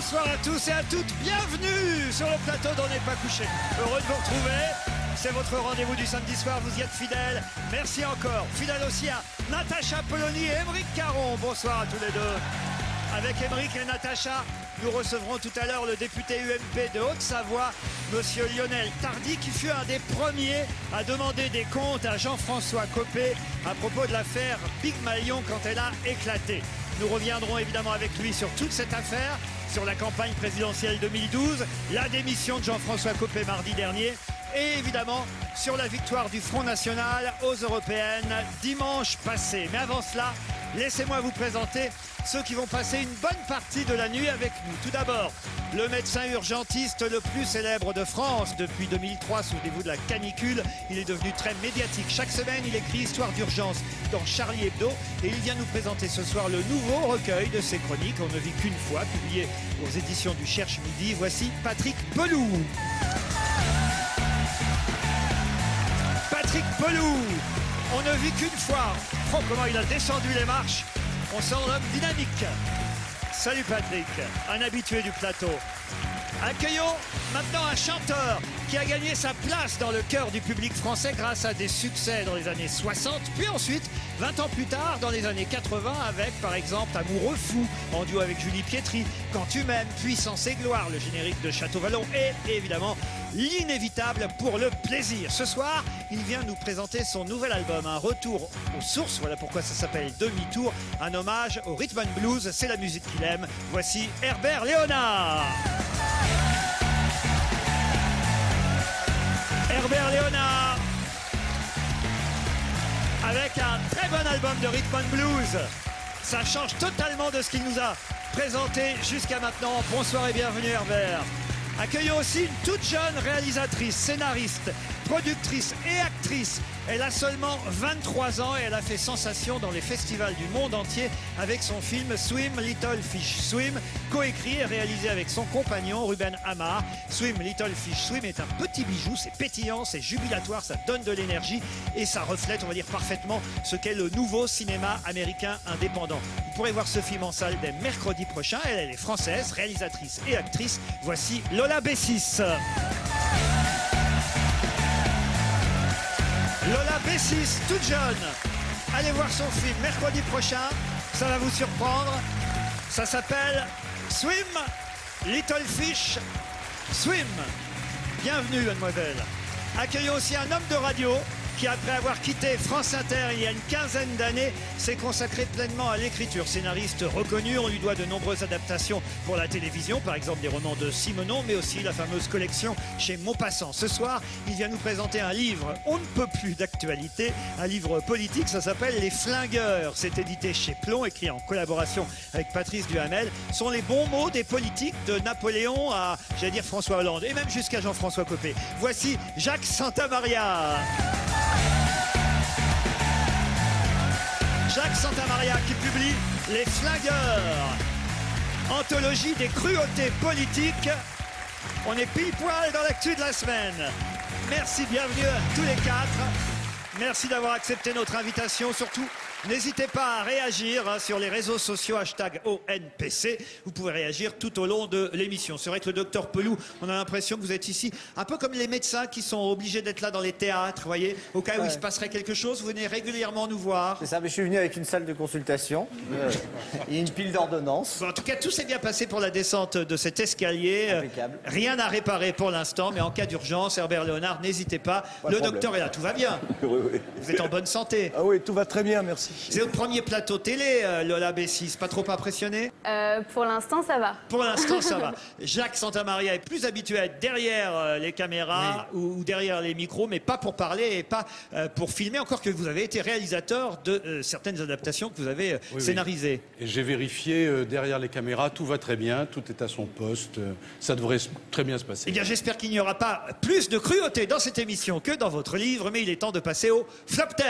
Bonsoir à tous et à toutes, bienvenue sur le plateau d'On n'est pas couché. Heureux de vous retrouver, c'est votre rendez-vous du samedi soir, vous y êtes fidèles. Merci encore, fidèle aussi à Natacha Polony et Émeric Caron. Bonsoir à tous les deux. Avec Émeric et Natacha, nous recevrons tout à l'heure le député UMP de Haute-Savoie, monsieur Lionel Tardy, qui fut un des premiers à demander des comptes à Jean-François Copé à propos de l'affaire Big Malion quand elle a éclaté. Nous reviendrons évidemment avec lui sur toute cette affaire, sur la campagne présidentielle 2012, la démission de Jean-François Copé mardi dernier et évidemment sur la victoire du Front National aux Européennes dimanche passé. Mais avant cela, laissez-moi vous présenter ceux qui vont passer une bonne partie de la nuit avec nous. Tout d'abord, le médecin urgentiste le plus célèbre de France depuis 2003, souvenez-vous de la canicule. Il est devenu très médiatique. Chaque semaine, il écrit Histoire d'urgence dans Charlie Hebdo et il vient nous présenter ce soir le nouveau recueil de ses chroniques. On ne vit qu'une fois, publié aux éditions du Cherche Midi. Voici Patrick Pelou. Patrick Pelou, on ne vit qu'une fois. Oh, comment il a descendu les marches. On sent l'homme dynamique. Salut Patrick, un habitué du plateau. Accueillons maintenant un chanteur qui a gagné sa place dans le cœur du public français grâce à des succès dans les années 60, puis ensuite, 20 ans plus tard, dans les années 80, avec par exemple Amoureux fou, en duo avec Julie Pietri, Quand tu m'aimes, Puissance et gloire, le générique de Château Vallon, et évidemment l'inévitable Pour le plaisir. Ce soir, il vient nous présenter son nouvel album, un retour aux sources, voilà pourquoi ça s'appelle Demi-tour, un hommage au rhythm and blues, c'est la musique qu'il aime. Voici Herbert Léonard. Herbert Léonard, avec un très bon album de rhythm and blues. Ça change totalement de ce qu'il nous a présenté jusqu'à maintenant. Bonsoir et bienvenue Herbert. Accueillons aussi une toute jeune réalisatrice, scénariste, productrice et actrice. Elle a seulement 23 ans et elle a fait sensation dans les festivals du monde entier avec son film Swim Little Fish Swim, coécrit et réalisé avec son compagnon Ruben Amar. Swim Little Fish Swim est un petit bijou, c'est pétillant, c'est jubilatoire, ça donne de l'énergie et ça reflète, on va dire, parfaitement ce qu'est le nouveau cinéma américain indépendant. Vous pourrez voir ce film en salle dès mercredi prochain. Elle est française, réalisatrice et actrice. Voici Lola Bessis. Lola Bessis, toute jeune. Allez voir son film mercredi prochain. Ça va vous surprendre. Ça s'appelle Swim Little Fish Swim. Bienvenue, mademoiselle. Accueillons aussi un homme de radio qui, après avoir quitté France Inter il y a une quinzaine d'années, s'est consacré pleinement à l'écriture. Scénariste reconnu, on lui doit de nombreuses adaptations pour la télévision, par exemple des romans de Simenon, mais aussi la fameuse collection chez Maupassant. Ce soir, il vient nous présenter un livre, on ne peut plus d'actualité, un livre politique, ça s'appelle Les Flingueurs. C'est édité chez Plomb, écrit en collaboration avec Patrice Duhamel. Ce sont les bons mots des politiques de Napoléon à, j'allais dire, François Hollande, et même jusqu'à Jean-François Copé. Voici Jacques Santamaria. Jacques Santamaria qui publie Les Flingueurs, anthologie des cruautés politiques. On est pile poil dans l'actu de la semaine. Merci, bienvenue à tous les quatre. Merci d'avoir accepté notre invitation. Surtout, n'hésitez pas à réagir sur les réseaux sociaux, #ONPC. Vous pouvez réagir tout au long de l'émission. C'est vrai que le docteur Pelou, on a l'impression que vous êtes ici, un peu comme les médecins qui sont obligés d'être là dans les théâtres, vous voyez, au cas où il se passerait quelque chose, vous venez régulièrement nous voir. C'est ça, mais je suis venu avec une salle de consultation et une pile d'ordonnances. Bon, en tout cas, tout s'est bien passé pour la descente de cet escalier. Impeccable. Rien à réparer pour l'instant, mais en cas d'urgence, Herbert Léonard, n'hésitez pas. Le docteur est là, tout va bien. Oui. Vous êtes en bonne santé. Ah oui, tout va très bien, merci. C'est votre premier plateau télé, Lola Bessis. Pas trop impressionné? Pour l'instant, ça va. Pour l'instant, ça va. Jacques Santamaria est plus habitué à être derrière les caméras ou derrière les micros, mais pas pour parler et pas pour filmer. Encore que vous avez été réalisateur de certaines adaptations que vous avez scénarisées. Et j'ai vérifié derrière les caméras, tout va très bien, tout est à son poste, ça devrait très bien se passer. Eh bien, j'espère qu'il n'y aura pas plus de cruauté dans cette émission que dans votre livre, mais il est temps de passer au Flop 10.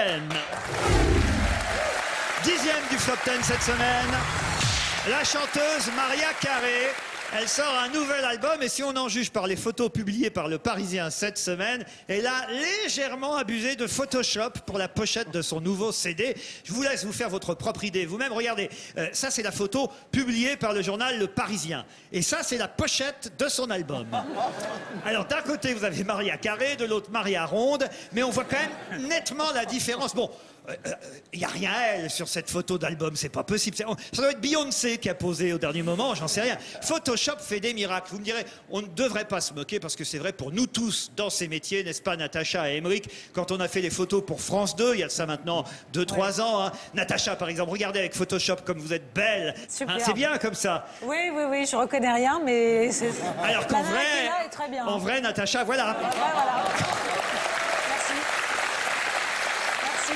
10e du Flop 10 cette semaine, la chanteuse Maria Carey. Elle sort un nouvel album et si on en juge par les photos publiées par Le Parisien cette semaine, elle a légèrement abusé de Photoshop pour la pochette de son nouveau CD. Je vous laisse vous faire votre propre idée vous-même. Regardez, ça c'est la photo publiée par le journal Le Parisien. Et ça c'est la pochette de son album. Alors d'un côté vous avez Maria Carré, de l'autre Maria Ronde, mais on voit quand même nettement la différence. Bon, il n'y a rien à elle sur cette photo d'album, c'est pas possible. Ça doit être Beyoncé qui a posé au dernier moment, j'en sais rien. Photoshop fait des miracles. Vous me direz, on ne devrait pas se moquer parce que c'est vrai pour nous tous dans ces métiers, n'est-ce pas, Natacha et Émeric? Quand on a fait les photos pour France 2, il y a de ça maintenant 2-3 ans. Hein. Natacha, par exemple, regardez avec Photoshop comme vous êtes belle. Hein, c'est bien comme ça. Oui, oui, oui, je reconnais rien, mais c'est. Alors qu'en vrai, est très bien. En vrai, Natacha, voilà. Ouais, voilà. Merci. Merci.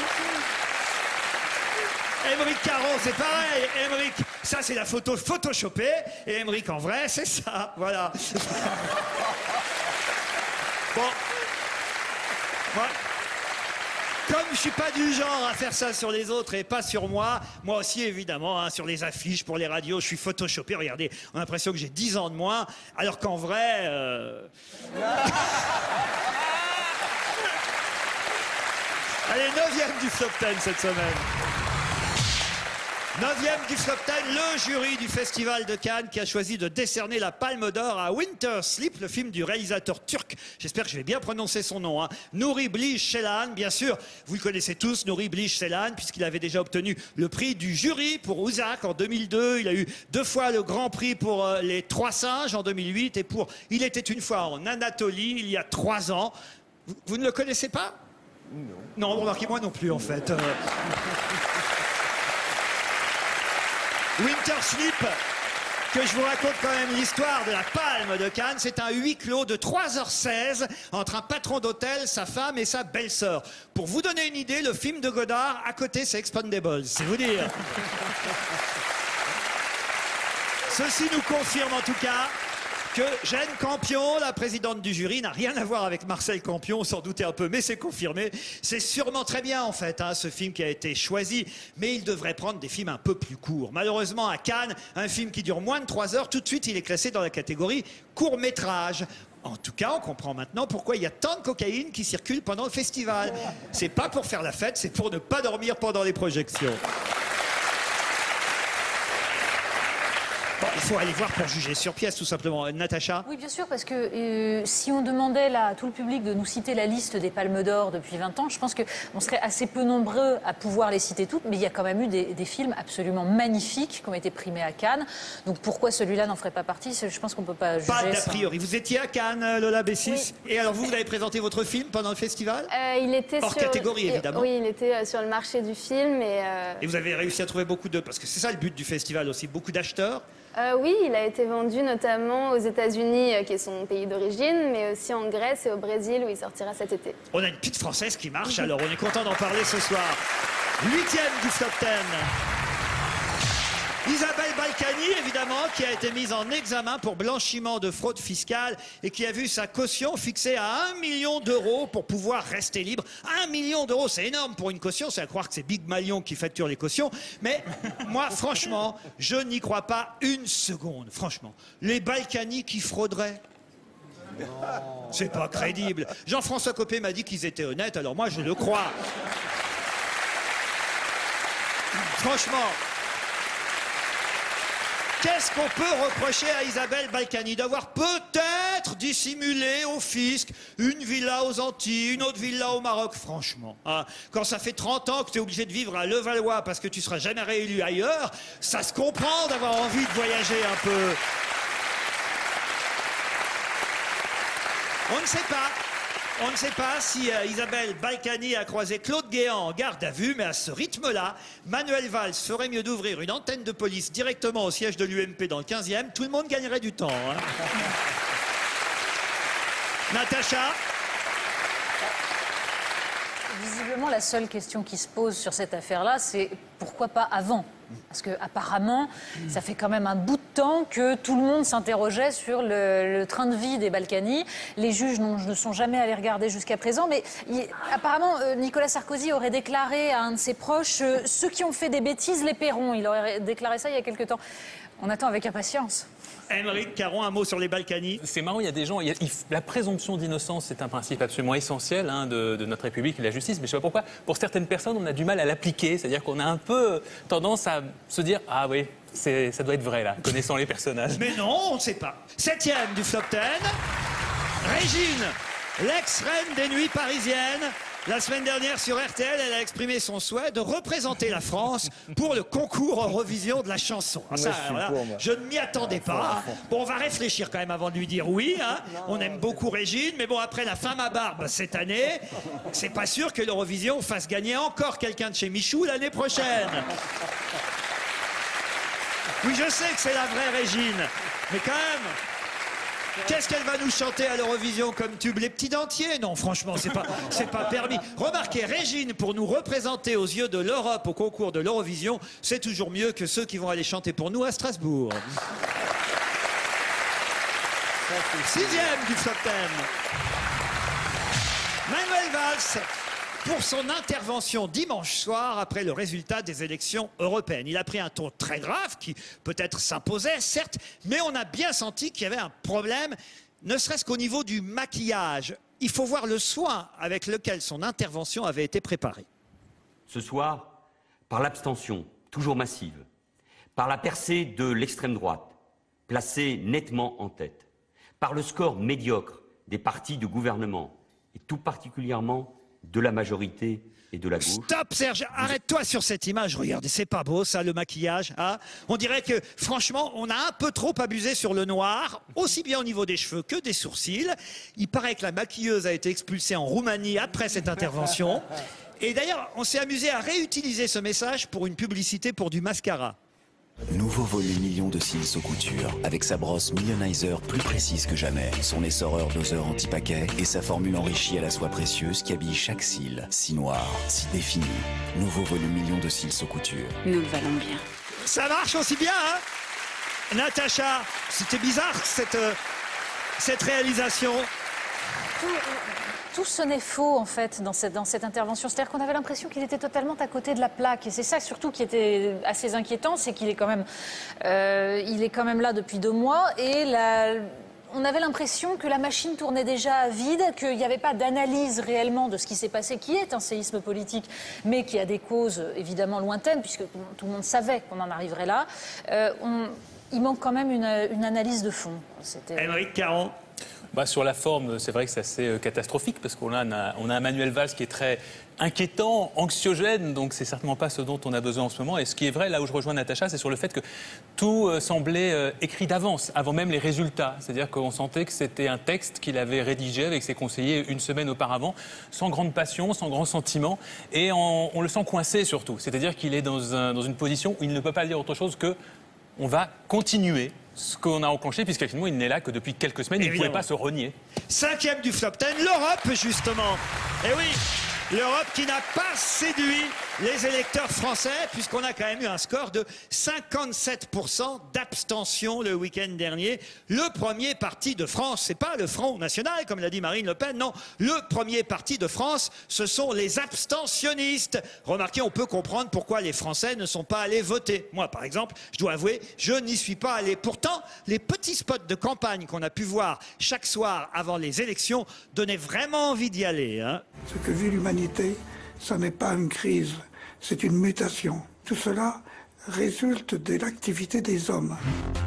Émeric Caron, c'est pareil. Émeric, ça c'est la photo photoshopée. Et Émeric en vrai, c'est ça. Voilà. Bon. Moi, comme je suis pas du genre à faire ça sur les autres et pas sur moi, moi aussi évidemment, hein, sur les affiches, pour les radios, je suis photoshopé. Regardez, on a l'impression que j'ai 10 ans de moins, alors qu'en vrai... Allez, 9e du Flop 10 cette semaine. 9e du Flop 10, le jury du Festival de Cannes qui a choisi de décerner la Palme d'Or à Winter Sleep, le film du réalisateur turc. J'espère que je vais bien prononcer son nom. Hein. Nuri Bilge Ceylan, bien sûr. Vous le connaissez tous, Nuri Bilge Ceylan, puisqu'il avait déjà obtenu le prix du jury pour Uzak en 2002. Il a eu 2 fois le Grand Prix pour Les Trois Singes en 2008 et pour Il était une fois en Anatolie il y a 3 ans. Vous ne le connaissez pas? Non. Non, remarquez-moi non plus en fait. Winter Sleep, que je vous raconte quand même l'histoire de la Palme de Cannes. C'est un huis clos de 3h16 entre un patron d'hôtel, sa femme et sa belle-sœur. Pour vous donner une idée, le film de Godard, à côté, c'est Expendables, c'est vous dire. Ceci nous confirme en tout cas que Jeanne Campion, la présidente du jury, n'a rien à voir avec Marcel Campion, on s'en doutait un peu, mais c'est confirmé. C'est sûrement très bien, en fait, hein, ce film qui a été choisi, mais il devrait prendre des films un peu plus courts. Malheureusement, à Cannes, un film qui dure moins de 3 heures, tout de suite, il est classé dans la catégorie court-métrage. En tout cas, on comprend maintenant pourquoi il y a tant de cocaïne qui circule pendant le festival. C'est pas pour faire la fête, c'est pour ne pas dormir pendant les projections. Bon, il faut aller voir pour juger sur pièce, tout simplement. Natacha? Oui, bien sûr, parce que si on demandait là, à tout le public de nous citer la liste des Palmes d'Or depuis 20 ans, je pense qu'on serait assez peu nombreux à pouvoir les citer toutes, mais il y a quand même eu des films absolument magnifiques qui ont été primés à Cannes. Donc pourquoi celui-là n'en ferait pas partie? Je pense qu'on ne peut pas juger. Pas d'a priori. Vous étiez à Cannes, Lola Bessis? Oui. Et alors vous avez présenté votre film pendant le festival? Il était hors catégorie, évidemment. Oui, il était sur le marché du film. Et vous avez réussi à trouver beaucoup de... Parce que c'est ça le but du festival aussi, beaucoup d'acheteurs. Oui, il a été vendu notamment aux États-Unis, qui est son pays d'origine, mais aussi en Grèce et au Brésil, où il sortira cet été. On a une petite Française qui marche, alors on est content d'en parler ce soir. 8e du Flop 10. Isabelle Balkany, évidemment, qui a été mise en examen pour blanchiment de fraude fiscale et qui a vu sa caution fixée à 1 million d'euros pour pouvoir rester libre. 1 million d'euros, c'est énorme pour une caution. C'est à croire que c'est Big Malion qui facture les cautions. Mais moi, franchement, je n'y crois pas une seconde. Franchement, les Balkany qui frauderaient. C'est pas crédible. Jean-François Copé m'a dit qu'ils étaient honnêtes, alors moi, je le crois. Franchement... Qu'est-ce qu'on peut reprocher à Isabelle Balkany? D'avoir peut-être dissimulé au fisc une villa aux Antilles, une autre villa au Maroc, franchement. Hein, quand ça fait 30 ans que tu es obligé de vivre à Levallois parce que tu seras jamais réélu ailleurs, ça se comprend d'avoir envie de voyager un peu. On ne sait pas. On ne sait pas si Isabelle Balkany a croisé Claude Guéant en garde à vue, mais à ce rythme-là, Manuel Valls ferait mieux d'ouvrir une antenne de police directement au siège de l'UMP dans le 15e. Tout le monde gagnerait du temps. Hein. Natacha? Visiblement, la seule question qui se pose sur cette affaire-là, c'est pourquoi pas avant? Parce qu'apparemment, ça fait quand même un bout de temps que tout le monde s'interrogeait sur le train de vie des Balkany. Les juges ne sont jamais allés regarder jusqu'à présent, mais apparemment, Nicolas Sarkozy aurait déclaré à un de ses proches « Ceux qui ont fait des bêtises les paieront ». Il aurait déclaré ça il y a quelque temps. On attend avec impatience. Aymeric Caron, un mot sur les Balkany. C'est marrant, il y a des gens... la présomption d'innocence, c'est un principe absolument essentiel de notre République et de la justice. Mais je ne sais pas pourquoi, pour certaines personnes, on a du mal à l'appliquer. C'est-à-dire qu'on a un peu tendance à se dire « Ah oui, ça doit être vrai, là, connaissant les personnages. » Mais non, on ne sait pas. 7e du Flop 10, Régine, l'ex-reine des nuits parisiennes. La semaine dernière, sur RTL, elle a exprimé son souhait de représenter la France pour le concours Eurovision de la chanson. Ah, ça, alors là, je ne m'y attendais pas. Bon, on va réfléchir quand même avant de lui dire oui. Hein. On aime beaucoup Régine, mais bon, après la femme à barbe cette année, c'est pas sûr que l'Eurovision fasse gagner encore quelqu'un de chez Michou l'année prochaine. Oui, je sais que c'est la vraie Régine, mais quand même... Qu'est-ce qu'elle va nous chanter à l'Eurovision comme tube? Les petits dentiers? Non, franchement, c'est pas permis. Remarquez, Régine, pour nous représenter aux yeux de l'Europe au concours de l'Eurovision, c'est toujours mieux que ceux qui vont aller chanter pour nous à Strasbourg. 6e du Flop 10. Manuel Valls, pour son intervention dimanche soir après le résultat des élections européennes. Il a pris un ton très grave qui peut-être s'imposait, certes, mais on a bien senti qu'il y avait un problème, ne serait-ce qu'au niveau du maquillage. Il faut voir le soin avec lequel son intervention avait été préparée. Ce soir, par l'abstention toujours massive, par la percée de l'extrême droite, placée nettement en tête, par le score médiocre des partis de gouvernement, et tout particulièrement de la majorité et de la gauche. Stop Serge, arrête-toi sur cette image, regardez, c'est pas beau ça, le maquillage. Hein, on dirait que franchement, on a un peu trop abusé sur le noir, aussi bien au niveau des cheveux que des sourcils. Il paraît que la maquilleuse a été expulsée en Roumanie après cette intervention. Et d'ailleurs, on s'est amusé à réutiliser ce message pour une publicité pour du mascara. Nouveau volume million de cils aux coutures, avec sa brosse Millionizer plus précise que jamais, son essoreur doseur anti-paquet et sa formule enrichie à la soie précieuse qui habille chaque cil, si noir, si défini. Nouveau volume million de cils aux coutures. Nous le valons bien. Ça marche aussi bien, hein Natacha, c'était bizarre cette réalisation. Tout sonnait faux, en fait, dans cette intervention. C'est-à-dire qu'on avait l'impression qu'il était totalement à côté de la plaque. Et c'est ça, surtout, qui était assez inquiétant, c'est qu'il est quand même, là depuis 2 mois. Et on avait l'impression que la machine tournait déjà à vide, qu'il n'y avait pas d'analyse réellement de ce qui s'est passé, qui est un séisme politique, mais qui a des causes évidemment lointaines, puisque tout le monde savait qu'on en arriverait là. Il manque quand même une analyse de fond. Aymeric Caron. Sur la forme, c'est vrai que c'est assez catastrophique parce qu'on a un Manuel Valls qui est très inquiétant, anxiogène, donc c'est certainement pas ce dont on a besoin en ce moment. Et ce qui est vrai, là où je rejoins Natacha, c'est sur le fait que tout semblait écrit d'avance, avant même les résultats. C'est-à-dire qu'on sentait que c'était un texte qu'il avait rédigé avec ses conseillers 1 semaine auparavant, sans grande passion, sans grand sentiment, et on le sent coincé surtout. C'est-à-dire qu'il est dans une position où il ne peut pas dire autre chose que on va continuer ce qu'on a enclenché, puisqu'effectivement, il n'est là que depuis quelques semaines. Il ne pouvait pas se renier. 5e du Flop 10, l'Europe, justement. Eh oui, l'Europe qui n'a pas séduit les électeurs français, puisqu'on a quand même eu un score de 57% d'abstention le week-end dernier. Le premier parti de France, c'est pas le Front National, comme l'a dit Marine Le Pen, non. Le premier parti de France, ce sont les abstentionnistes. Remarquez, on peut comprendre pourquoi les Français ne sont pas allés voter. Moi, par exemple, je dois avouer, je n'y suis pas allé. Pourtant, les petits spots de campagne qu'on a pu voir chaque soir avant les élections donnaient vraiment envie d'y aller. Hein. Ce que vit l'humanité, ça n'est pas une crise, c'est une mutation. Tout cela résulte de l'activité des hommes.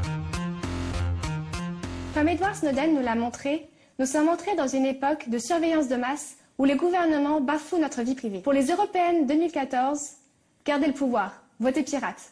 Comme Edward Snowden nous l'a montré, nous sommes entrés dans une époque de surveillance de masse où les gouvernements bafouent notre vie privée. Pour les européennes 2014, gardez le pouvoir, votez pirate.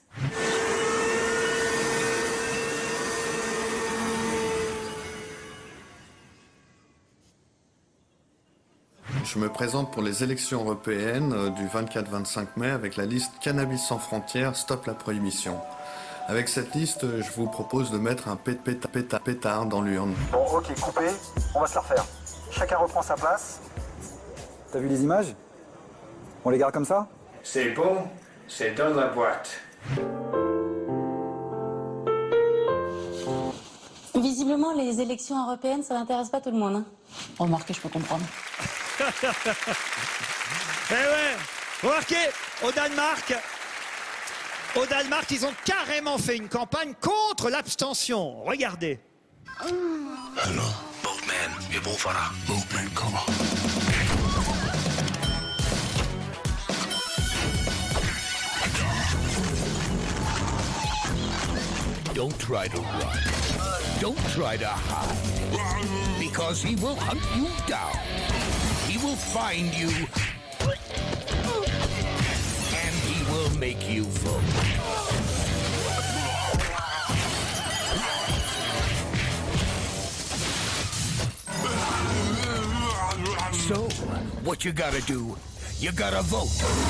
Je me présente pour les élections européennes du 24-25 mai avec la liste Cannabis sans frontières, stop la prohibition. Avec cette liste, je vous propose de mettre un pétard dans l'urne. Bon, ok, coupé, on va se la refaire. Chacun reprend sa place. T'as vu les images? On les garde comme ça? C'est bon, c'est dans la boîte. Visiblement, les élections européennes, ça n'intéresse pas tout le monde. Hein. Remarquez, je peux comprendre. Eh ouais, remarquez, au Danemark, Au Danemark, ils ont carrément fait une campagne contre l'abstention. Regardez. Hallo, boatman. Vi har brug for dig. Boatman kommer. Don't try to run. Don't try to hide. Because he will hunt you down. He will find you. And he will make you vote. So, what you gotta do? You gotta vote.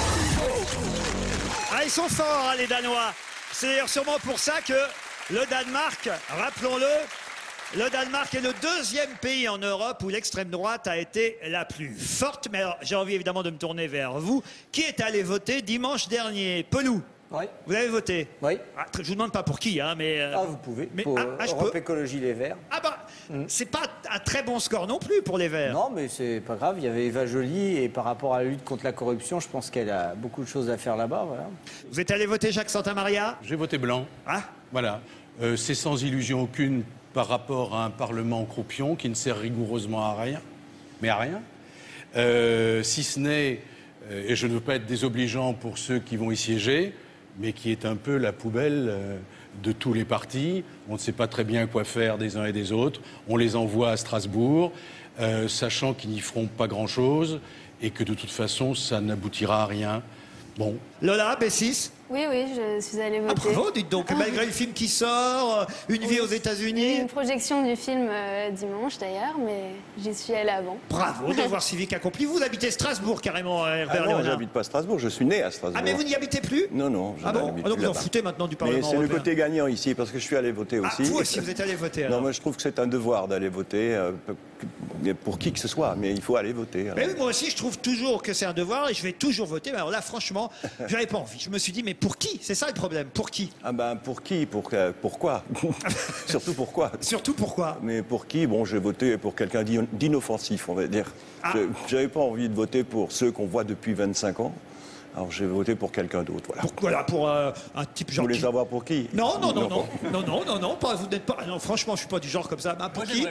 Ah, ils sont forts, hein, les Danois. C'est d'ailleurs sûrement pour ça que le Danemark, rappelons-le, le Danemark est le deuxième pays en Europe où l'extrême droite a été la plus forte. Mais alors, j'ai envie évidemment de me tourner vers vous. Qui est allé voter dimanche dernier? Pelou. Oui. Vous avez voté? Oui. Ah, je vous demande pas pour qui, hein, mais... Ah, vous pouvez. Mais, Pour je Europe peux. Écologie Les Verts. Ah bah, c'est pas un très bon score non plus pour les Verts. Non, mais c'est pas grave. Il y avait Eva Joly et par rapport à la lutte contre la corruption, je pense qu'elle a beaucoup de choses à faire là-bas. Voilà. Vous êtes allé voter Jacques Santamaria? J'ai voté blanc. Ah. Voilà. C'est sans illusion aucune par rapport à un Parlement croupion qui ne sert rigoureusement à rien, mais à rien. Si ce n'est, et je ne veux pas être désobligeant pour ceux qui vont y siéger, mais qui est un peu la poubelle de tous les partis. On ne sait pas très bien quoi faire des uns et des autres. On les envoie à Strasbourg, sachant qu'ils n'y feront pas grand-chose et que de toute façon, ça n'aboutira à rien. Bon. Lola, B6? Oui, je suis allée voter. Ah, bravo, dites donc, malgré le film qui sort, Une vie aux États-Unis. Une projection du film dimanche d'ailleurs, mais j'y suis allée avant. Bravo, devoir civique accompli. Vous habitez Strasbourg carrément, Herbert non, Léonard. j'habite pas à Strasbourg, je suis né à Strasbourg. Ah, mais vous n'y habitez plus? Non, non, je Ah bon? n'habite Ah, donc plus vous en là-bas. foutez maintenant du Mais Parlement c'est le européen. côté gagnant ici, parce que je suis allé voter aussi. Ah, vous aussi, vous êtes allé voter alors? Non, moi je trouve que c'est un devoir d'aller voter, pour qui que ce soit, mais il faut aller voter. Alors. Mais oui, moi aussi, je trouve toujours que c'est un devoir et je vais toujours voter. Mais alors là, franchement, j'avais pas envie. Je me suis dit, mais pour qui? C'est ça le problème. Pour qui? Ah ben, pour qui? Pourquoi? Surtout pourquoi? Surtout pourquoi? Mais pour qui? Bon, j'ai voté pour quelqu'un d'inoffensif, on va dire. Ah. J'avais pas envie de voter pour ceux qu'on voit depuis 25 ans. Alors j'ai voté pour quelqu'un d'autre, voilà. Pour un type genre. Vous voulez savoir pour qui? Non, pas, vous n'êtes pas. Non, franchement, je suis pas du genre comme ça. Ben, pour qui?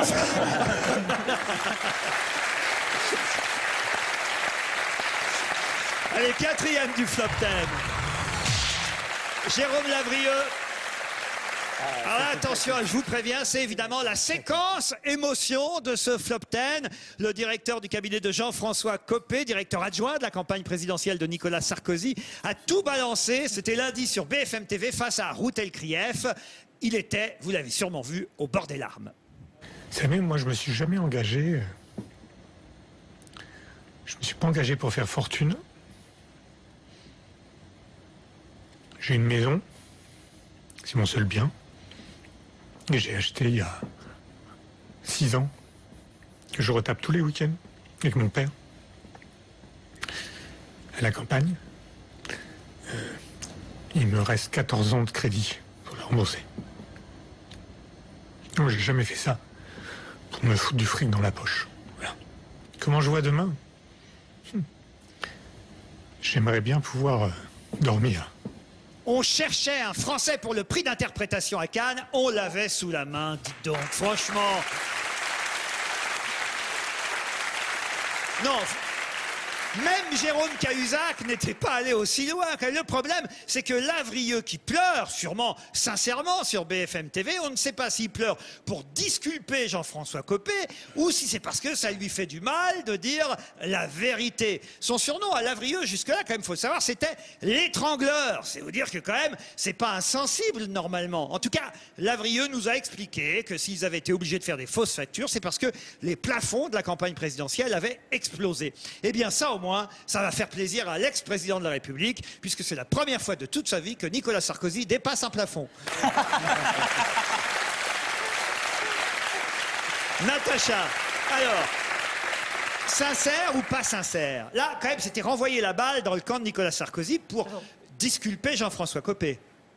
Allez, quatrième du flop 10. Jérôme Lavrieux. Alors là, attention, je vous préviens, c'est évidemment la séquence émotion de ce flop 10. Le directeur du cabinet de Jean-François Copé, directeur adjoint de la campagne présidentielle de Nicolas Sarkozy, a tout balancé. C'était lundi sur BFM TV face à Routel Krief. Il était, vous l'avez sûrement vu, au bord des larmes. Vous savez, moi, je me suis jamais engagé. Je me suis pas engagé pour faire fortune. J'ai une maison. C'est mon seul bien. Que j'ai acheté il y a 6 ans. Que je retape tous les week-ends avec mon père. À la campagne. Il me reste 14 ans de crédit pour le rembourser. Moi, j'ai jamais fait ça pour me foutre du fric dans la poche. Voilà. Comment je vois demain? J'aimerais bien pouvoir dormir. On cherchait un Français pour le prix d'interprétation à Cannes. On l'avait sous la main, dites donc. Franchement. Non. Même Jérôme Cahuzac n'était pas allé aussi loin. Le problème, c'est que Lavrieux, qui pleure, sûrement, sincèrement, sur BFM TV, on ne sait pas s'il pleure pour disculper Jean-François Copé ou si c'est parce que ça lui fait du mal de dire la vérité. Son surnom à Lavrieux, jusque-là, quand même, faut le savoir, c'était l'étrangleur. C'est vous dire que, quand même, c'est pas insensible, normalement. En tout cas, Lavrieux nous a expliqué que s'ils avaient été obligés de faire des fausses factures, c'est parce que les plafonds de la campagne présidentielle avaient explosé. Eh bien, ça, au moins, ça va faire plaisir à l'ex-président de la République, puisque c'est la première fois de toute sa vie que Nicolas Sarkozy dépasse un plafond. Natacha, alors, sincère ou pas sincère? Là, quand même, c'était renvoyer la balle dans le camp de Nicolas Sarkozy pour disculper Jean-François Copé.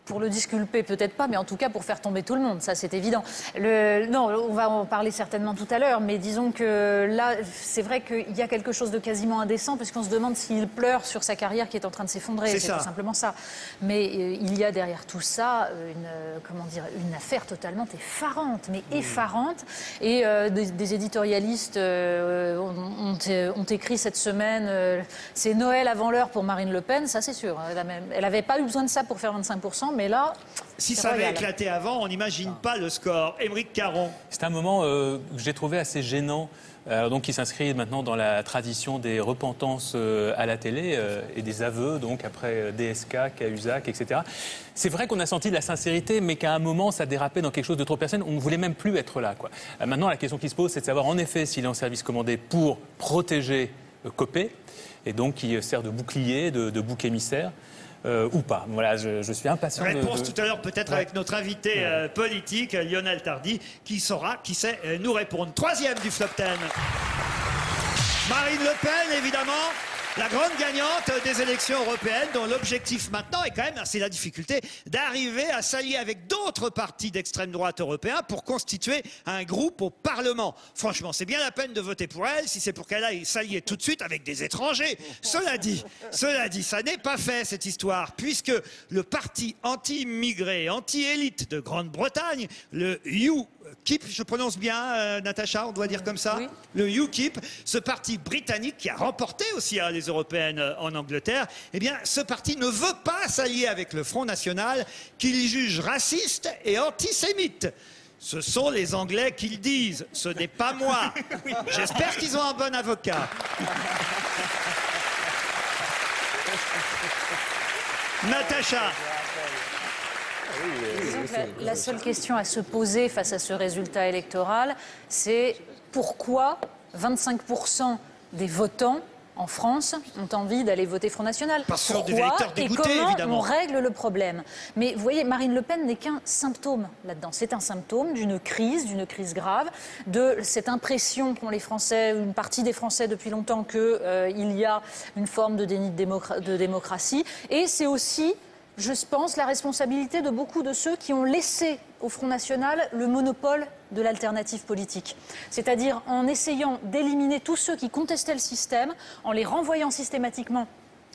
Pour le disculper, peut-être pas, mais en tout cas pour faire tomber tout le monde, ça c'est évident. Non, on va en parler certainement tout à l'heure, mais disons que là, c'est vrai qu'il y a quelque chose de quasiment indécent, parce qu'on se demande s'il pleure sur sa carrière qui est en train de s'effondrer. C'est tout simplement ça. Mais il y a derrière tout ça une affaire totalement effarante, mais effarante. Et des éditorialistes ont écrit cette semaine, c'est Noël avant l'heure pour Marine Le Pen, ça c'est sûr. Elle n'avait pas eu besoin de ça pour faire 25%, mais là... Si ça avait éclaté avant, on n'imagine pas le score. Émeric Caron. C'est un moment que j'ai trouvé assez gênant. Donc, qui s'inscrit maintenant dans la tradition des repentances à la télé et des aveux, donc après DSK, Cahuzac, etc. C'est vrai qu'on a senti de la sincérité, mais qu'à un moment, ça dérapait dans quelque chose de trop personnel. On ne voulait même plus être là, quoi. Maintenant, la question qui se pose, c'est de savoir en effet s'il est en service commandé pour protéger Copé, et donc qui sert de bouclier, de bouc émissaire. Ou pas. Voilà, je suis impatient. Réponse tout à l'heure peut-être avec notre invité politique, Lionel Tardy, qui sait nous répondre. Troisième du Flop 10. Marine Le Pen, évidemment, la grande gagnante des élections européennes, dont l'objectif maintenant est quand même, c'est la difficulté, d'arriver à s'allier avec d'autres partis d'extrême droite européens pour constituer un groupe au Parlement. Franchement, c'est bien la peine de voter pour elle, si c'est pour qu'elle aille s'allier tout de suite avec des étrangers. Cela dit, ça n'est pas fait cette histoire, puisque le parti anti-immigré, anti-élite de Grande-Bretagne, le UKIP, je prononce bien, Natacha, on doit dire comme ça, oui. Le UKIP, ce parti britannique qui a remporté aussi les européennes en Angleterre, eh bien, ce parti ne veut pas s'allier avec le Front National, qu'il juge raciste et antisémite. Ce sont les Anglais qui le disent, ce n'est pas moi. J'espère qu'ils ont un bon avocat. Natacha. La seule question à se poser face à ce résultat électoral, c'est pourquoi 25% des votants en France ont envie d'aller voter Front National. Parce qu'ils sont des électeurs dégoûtés, et comment évidemment. on règle le problème. Mais vous voyez, Marine Le Pen n'est qu'un symptôme là-dedans. C'est un symptôme d'une crise grave, de cette impression qu'ont les Français, une partie des Français depuis longtemps, qu'il y a une forme de déni de démocratie. Et c'est aussi, je pense, la responsabilité de beaucoup de ceux qui ont laissé au Front National le monopole de l'alternative politique. C'est-à-dire en essayant d'éliminer tous ceux qui contestaient le système, en les renvoyant systématiquement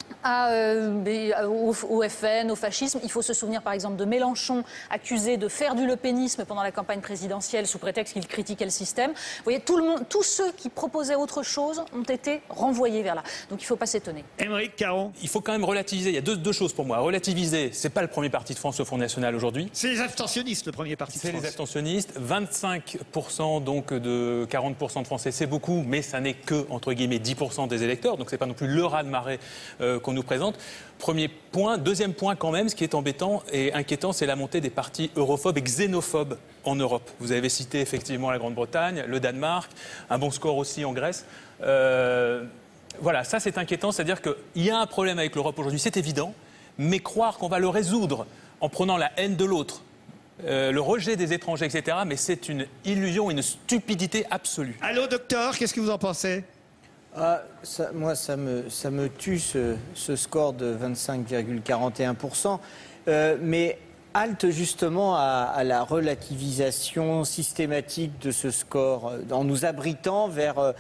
au FN, au fascisme. Il faut se souvenir par exemple de Mélenchon, accusé de faire du lepénisme pendant la campagne présidentielle sous prétexte qu'il critiquait le système. Vous voyez, tous ceux qui proposaient autre chose ont été renvoyés vers là. Donc il ne faut pas s'étonner. Émeric Caron. Il faut quand même relativiser. Il y a deux choses pour moi. Relativiser, c'est pas le premier parti de France, le Front National aujourd'hui. C'est les abstentionnistes, le premier parti de France. C'est les abstentionnistes. 25% donc de 40% de Français, c'est beaucoup, mais ça n'est que, entre guillemets, 10% des électeurs. Donc c'est pas non plus le raz-de-marée qu'on nous présente. Premier point. Deuxième point quand même, ce qui est embêtant et inquiétant, c'est la montée des partis europhobes et xénophobes en Europe. Vous avez cité effectivement la Grande-Bretagne, le Danemark, un bon score aussi en Grèce. Voilà, ça c'est inquiétant, c'est-à-dire qu'il y a un problème avec l'Europe aujourd'hui, c'est évident, mais croire qu'on va le résoudre en prenant la haine de l'autre, le rejet des étrangers, etc., mais c'est une illusion, une stupidité absolue. Allô, docteur, qu'est-ce que vous en pensez ? Moi, ça me tue ce score de 25,41%. Mais halte justement à la relativisation systématique de ce score, en nous abritant vers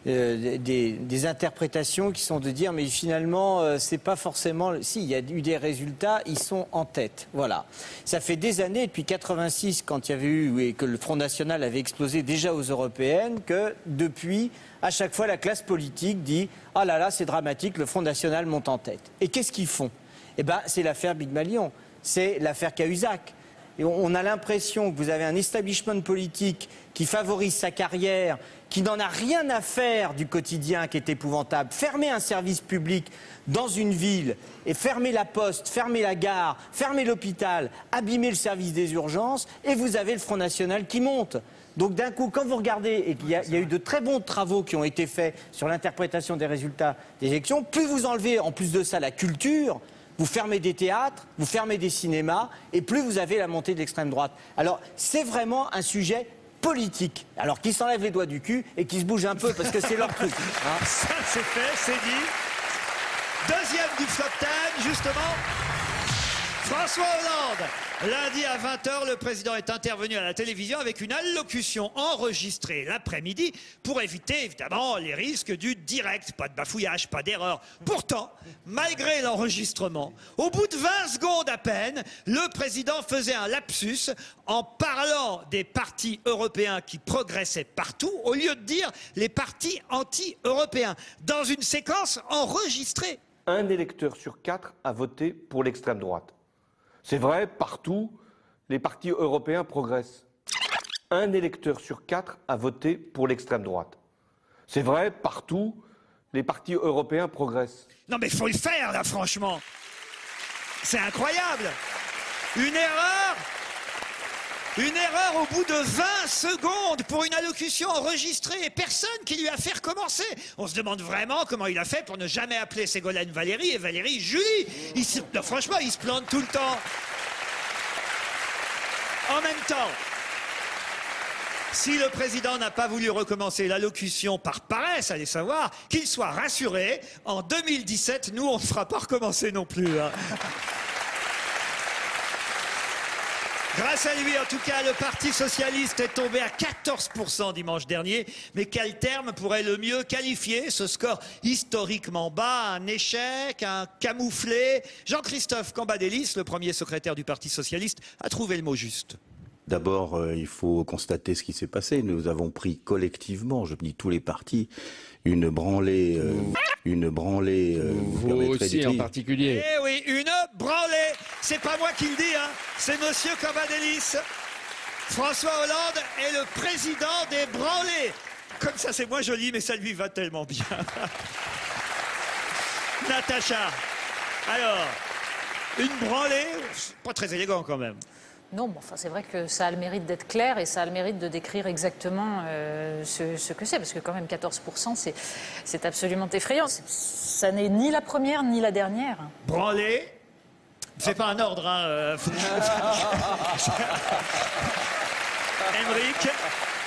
des interprétations qui sont de dire mais finalement c'est pas forcément... Si, il y a eu des résultats, ils sont en tête. Voilà. Ça fait des années, depuis 86, quand il y avait eu et que le Front National avait explosé déjà aux européennes, que depuis, à chaque fois, la classe politique dit « Ah là là, c'est dramatique, le Front National monte en tête ». Et qu'est-ce qu'ils font ? Eh bien, c'est l'affaire Big Malion. C'est l'affaire Cahuzac. Et on a l'impression que vous avez un establishment politique qui favorise sa carrière, qui n'en a rien à faire du quotidien qui est épouvantable. Fermer un service public dans une ville et fermer la poste, fermer la gare, fermer l'hôpital, abîmer le service des urgences, et vous avez le Front National qui monte. Donc d'un coup, quand vous regardez, et qu'il y a eu de très bons travaux qui ont été faits sur l'interprétation des résultats des élections, plus vous enlevez en plus de ça la culture, vous fermez des théâtres, vous fermez des cinémas, et plus vous avez la montée de l'extrême droite. Alors, c'est vraiment un sujet politique. Alors, qui s'enlève les doigts du cul et qui se bouge un peu, parce que c'est leur truc. Hein. Ça, c'est fait, c'est dit. Deuxième du Flop 10, justement. François Hollande. Lundi à 20h, le président est intervenu à la télévision avec une allocution enregistrée l'après-midi pour éviter évidemment les risques du direct. Pas de bafouillage, pas d'erreur. Pourtant, malgré l'enregistrement, au bout de 20 secondes à peine, le président faisait un lapsus en parlant des partis européens qui progressaient partout, au lieu de dire les partis anti-européens, dans une séquence enregistrée. Un électeur sur 4 a voté pour l'extrême droite. C'est vrai, partout, les partis européens progressent. Un électeur sur 4 a voté pour l'extrême droite. C'est vrai, partout, les partis européens progressent. Non mais il faut le faire là, franchement. C'est incroyable. Une erreur au bout de 20 secondes pour une allocution enregistrée et personne qui lui a fait recommencer. On se demande vraiment comment il a fait pour ne jamais appeler Ségolène Valérie et Valérie Julie. Non, franchement, il se plante tout le temps. En même temps, si le président n'a pas voulu recommencer l'allocution par paresse, allez savoir, qu'il soit rassuré, en 2017, nous, on ne fera pas recommencer non plus. Hein. Grâce à lui, en tout cas, le Parti socialiste est tombé à 14% dimanche dernier. Mais quel terme pourrait le mieux qualifier ce score historiquement bas? Un échec, un camouflé? Jean-Christophe Cambadélis, le premier secrétaire du Parti socialiste, a trouvé le mot juste. D'abord, il faut constater ce qui s'est passé. Nous avons pris collectivement, je dis tous les partis, une branlée... vous aussi en particulier. Eh oui, une branlée. C'est pas moi qui le dis, hein. C'est monsieur Cambadélis. François Hollande est le président des branlés. Comme ça, c'est moins joli, mais ça lui va tellement bien. Natacha, alors, une branlée, pas très élégant quand même. Non, bon, enfin, c'est vrai que ça a le mérite d'être clair et ça a le mérite de décrire exactement ce que c'est, parce que quand même 14%, c'est absolument effrayant. Ça n'est ni la première ni la dernière. Branlée, c'est pas un ordre, hein. Émeric.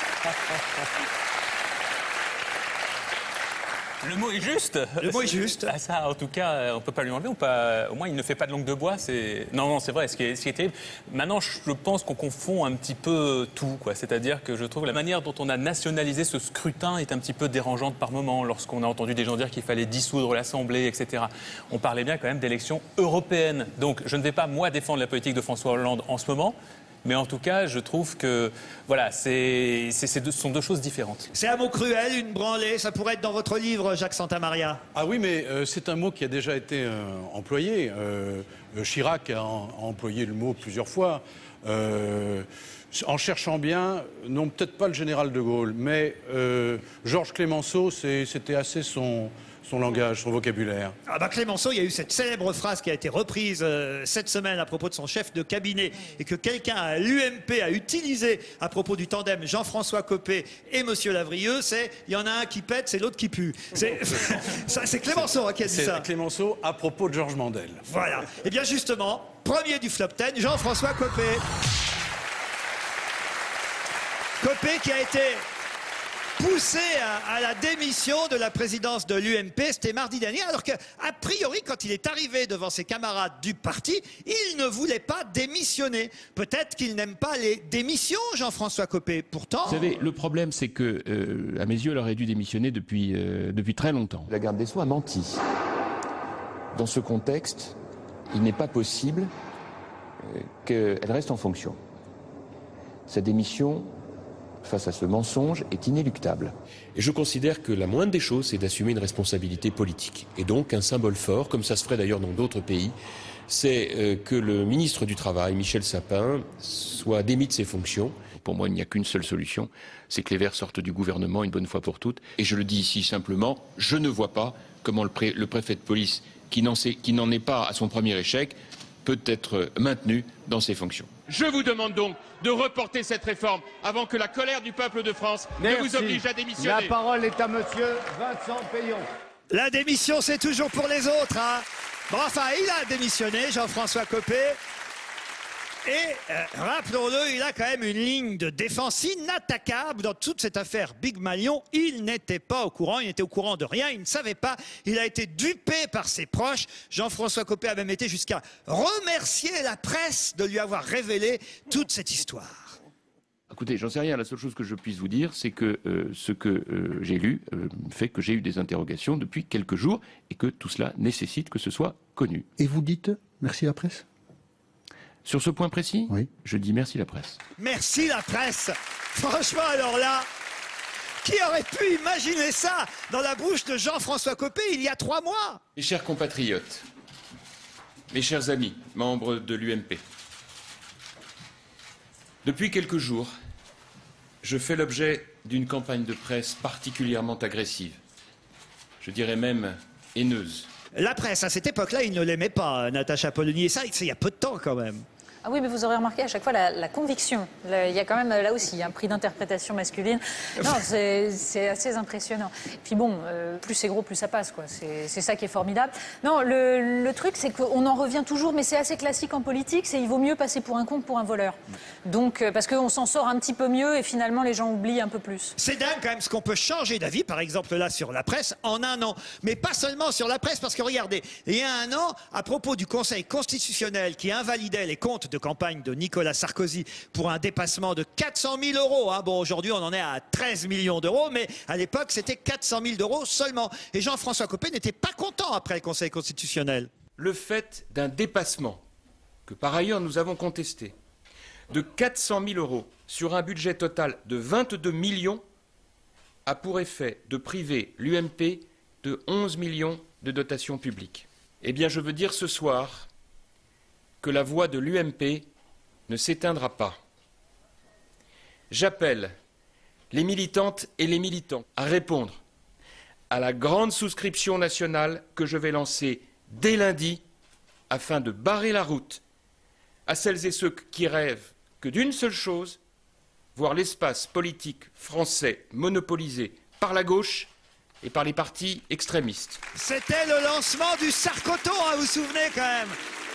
Le mot est juste. Le mot est juste. Ah, ça, en tout cas, on ne peut pas lui enlever. Au moins, il ne fait pas de langue de bois. Non, c'est vrai. Ce qui est terrible. Maintenant, je pense qu'on confond un petit peu tout, quoi. C'est-à-dire que je trouve la manière dont on a nationalisé ce scrutin est un petit peu dérangeante par moment. Lorsqu'on a entendu des gens dire qu'il fallait dissoudre l'Assemblée, etc. On parlait bien quand même d'élections européennes. Donc, je ne vais pas, moi, défendre la politique de François Hollande en ce moment. Mais en tout cas, je trouve que voilà, ce sont deux choses différentes. C'est un mot cruel, une branlée. Ça pourrait être dans votre livre, Jacques Santamaria. Ah oui, mais c'est un mot qui a déjà été employé. Chirac a employé le mot plusieurs fois. En cherchant bien, non, peut-être pas le général de Gaulle, mais Georges Clemenceau, c'était assez son langage, son vocabulaire. Ah bah Clemenceau, il y a eu cette célèbre phrase qui a été reprise cette semaine à propos de son chef de cabinet et que quelqu'un à l'UMP a utilisé à propos du tandem Jean-François Copé et Monsieur Lavrieux, c'est il y en a un qui pète, c'est l'autre qui pue. C'est Clemenceau qui a dit ça. C'est Clemenceau à propos de Georges Mandel. Voilà. Et bien justement, premier du flop 10, Jean-François Copé. Copé qui a été poussé à la démission de la présidence de l'UMP, c'était mardi dernier, alors qu'a priori, quand il est arrivé devant ses camarades du parti, il ne voulait pas démissionner. Peut-être qu'il n'aime pas les démissions, Jean-François Copé. Pourtant... Vous savez, le problème, c'est que, à mes yeux, il aurait dû démissionner depuis très longtemps. La garde des Sceaux a menti. Dans ce contexte, il n'est pas possible qu'elle reste en fonction. Sa démission... face à ce mensonge est inéluctable. Et je considère que la moindre des choses, c'est d'assumer une responsabilité politique. Et donc un symbole fort, comme ça se ferait d'ailleurs dans d'autres pays, c'est que le ministre du Travail, Michel Sapin, soit démis de ses fonctions. Pour moi, il n'y a qu'une seule solution, c'est que les Verts sortent du gouvernement une bonne fois pour toutes. Et je le dis ici simplement, je ne vois pas comment le préfet de police, qui n'en est pas à son premier échec, peut être maintenu dans ses fonctions. Je vous demande donc de reporter cette réforme avant que la colère du peuple de France ne vous oblige à démissionner. La parole est à monsieur Vincent Payon. La démission, c'est toujours pour les autres, hein. Bon, enfin, il a démissionné, Jean-François Copé. Et rappelons-le, il a quand même une ligne de défense inattaquable dans toute cette affaire Big Malion. Il n'était pas au courant, il n'était au courant de rien, il ne savait pas. Il a été dupé par ses proches. Jean-François Copé a même été jusqu'à remercier la presse de lui avoir révélé toute cette histoire. Écoutez, j'en sais rien. La seule chose que je puisse vous dire, c'est que ce que j'ai lu fait que j'ai eu des interrogations depuis quelques jours et que tout cela nécessite que ce soit connu. Et vous dites merci la presse? Sur ce point précis, oui. Je dis merci la presse. Merci la presse. Franchement, alors là, qui aurait pu imaginer ça dans la bouche de Jean-François Copé il y a 3 mois? Mes chers compatriotes, mes chers amis, membres de l'UMP, depuis quelques jours, je fais l'objet d'une campagne de presse particulièrement agressive. Je dirais même haineuse. La presse, à cette époque-là, il ne l'aimait pas, Natacha Polony. Et ça, c'est il y a peu de temps quand même. Ah oui, mais vous aurez remarqué à chaque fois la conviction. Il y a quand même là aussi un prix d'interprétation masculine. Non, c'est assez impressionnant. Et puis bon, plus c'est gros, plus ça passe, quoi. C'est ça qui est formidable. Non, le truc, c'est qu'on en revient toujours, mais c'est assez classique en politique, c'est il vaut mieux passer pour un con que pour un voleur. Donc, parce qu'on s'en sort un petit peu mieux et finalement les gens oublient un peu plus. C'est dingue quand même ce qu'on peut changer d'avis, par exemple là sur la presse, en un an. Mais pas seulement sur la presse, parce que regardez, il y a un an, à propos du Conseil constitutionnel qui invalidait les comptes de campagne de Nicolas Sarkozy pour un dépassement de 400 000 euros. Hein. Bon, aujourd'hui, on en est à 13 millions d'euros, mais à l'époque, c'était 400 000 euros seulement. Et Jean-François Copé n'était pas content après le Conseil constitutionnel. Le fait d'un dépassement, que par ailleurs nous avons contesté, de 400 000 euros sur un budget total de 22 millions a pour effet de priver l'UMP de 11 millions de dotations publiques. Eh bien, je veux dire ce soir que la voix de l'UMP ne s'éteindra pas. J'appelle les militantes et les militants à répondre à la grande souscription nationale que je vais lancer dès lundi afin de barrer la route à celles et ceux qui rêvent que d'une seule chose, voir l'espace politique français monopolisé par la gauche et par les partis extrémistes. C'était le lancement du Sarkoton, hein, vous vous souvenez quand même?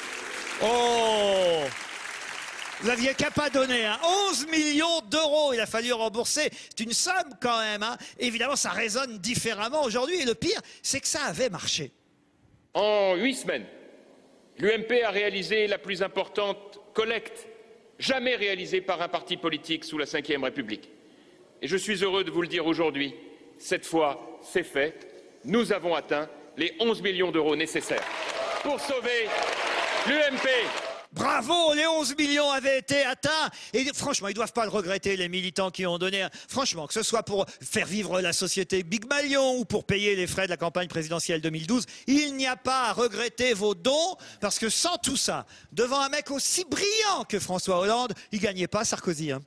Oh! Vous n'aviez qu'à pas donner, hein. 11 millions d'euros, il a fallu rembourser. C'est une somme quand même, hein. Évidemment, ça résonne différemment aujourd'hui. Et le pire, c'est que ça avait marché. En 8 semaines, l'UMP a réalisé la plus importante collecte jamais réalisée par un parti politique sous la Ve République. Et je suis heureux de vous le dire aujourd'hui, cette fois, c'est fait. Nous avons atteint les 11 millions d'euros nécessaires pour sauver l'UMP. Bravo, les 11 millions avaient été atteints. Et franchement, ils ne doivent pas le regretter, les militants qui ont donné. Franchement, que ce soit pour faire vivre la société Big Malion ou pour payer les frais de la campagne présidentielle 2012, il n'y a pas à regretter vos dons, parce que sans tout ça, devant un mec aussi brillant que François Hollande, il ne gagnait pas Sarkozy. Hein.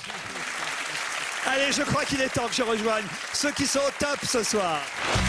Allez, je crois qu'il est temps que je rejoigne ceux qui sont au top ce soir.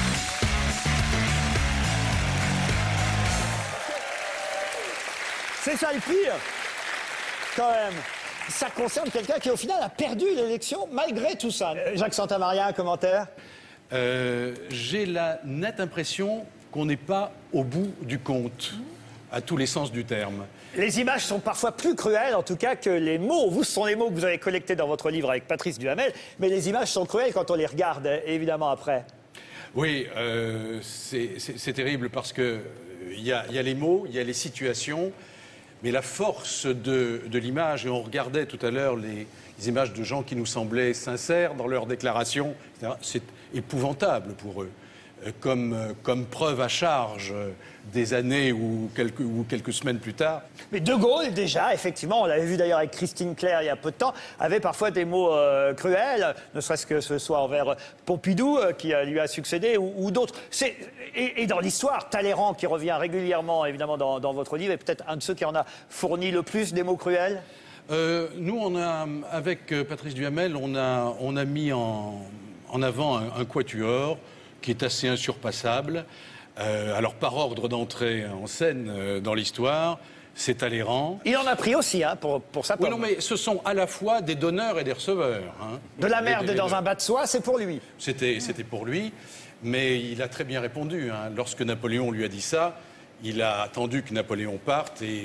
C'est ça le pire, quand même. Ça concerne quelqu'un qui, au final, a perdu l'élection malgré tout ça. Jacques Santamaria, un commentaire? J'ai la nette impression qu'on n'est pas au bout du compte, à tous les sens du terme. Les images sont parfois plus cruelles, en tout cas, que les mots. Vous, ce sont les mots que vous avez collectés dans votre livre avec Patrice Duhamel, mais les images sont cruelles quand on les regarde, évidemment, après. Oui, c'est terrible parce que il y a les mots, il y a les situations. Mais la force de l'image, et on regardait tout à l'heure les images de gens qui nous semblaient sincères dans leurs déclarations, c'est épouvantable pour eux, comme preuve à charge des années ou quelques semaines plus tard. Mais De Gaulle, déjà, effectivement, on l'avait vu d'ailleurs avec Christine Claire il y a peu de temps, avait parfois des mots cruels, ne serait-ce que ce soit envers Pompidou, qui lui a succédé, ou d'autres. Et dans l'histoire, Talleyrand, qui revient régulièrement, évidemment, dans votre livre, est peut-être un de ceux qui en a fourni le plus des mots cruels. Nous, avec Patrice Duhamel, on a mis en avant un quatuor qui est assez insurpassable. Alors, par ordre d'entrée en scène dans l'histoire, c'est Talleyrand. Il en a pris aussi, hein, pour sa pomme. Oui, non, mais ce sont à la fois des donneurs et des receveurs. Hein. De la merde dans un bas de soie, c'est pour lui. C'était pour lui, mais il a très bien répondu. Hein. Lorsque Napoléon lui a dit ça, il a attendu que Napoléon parte et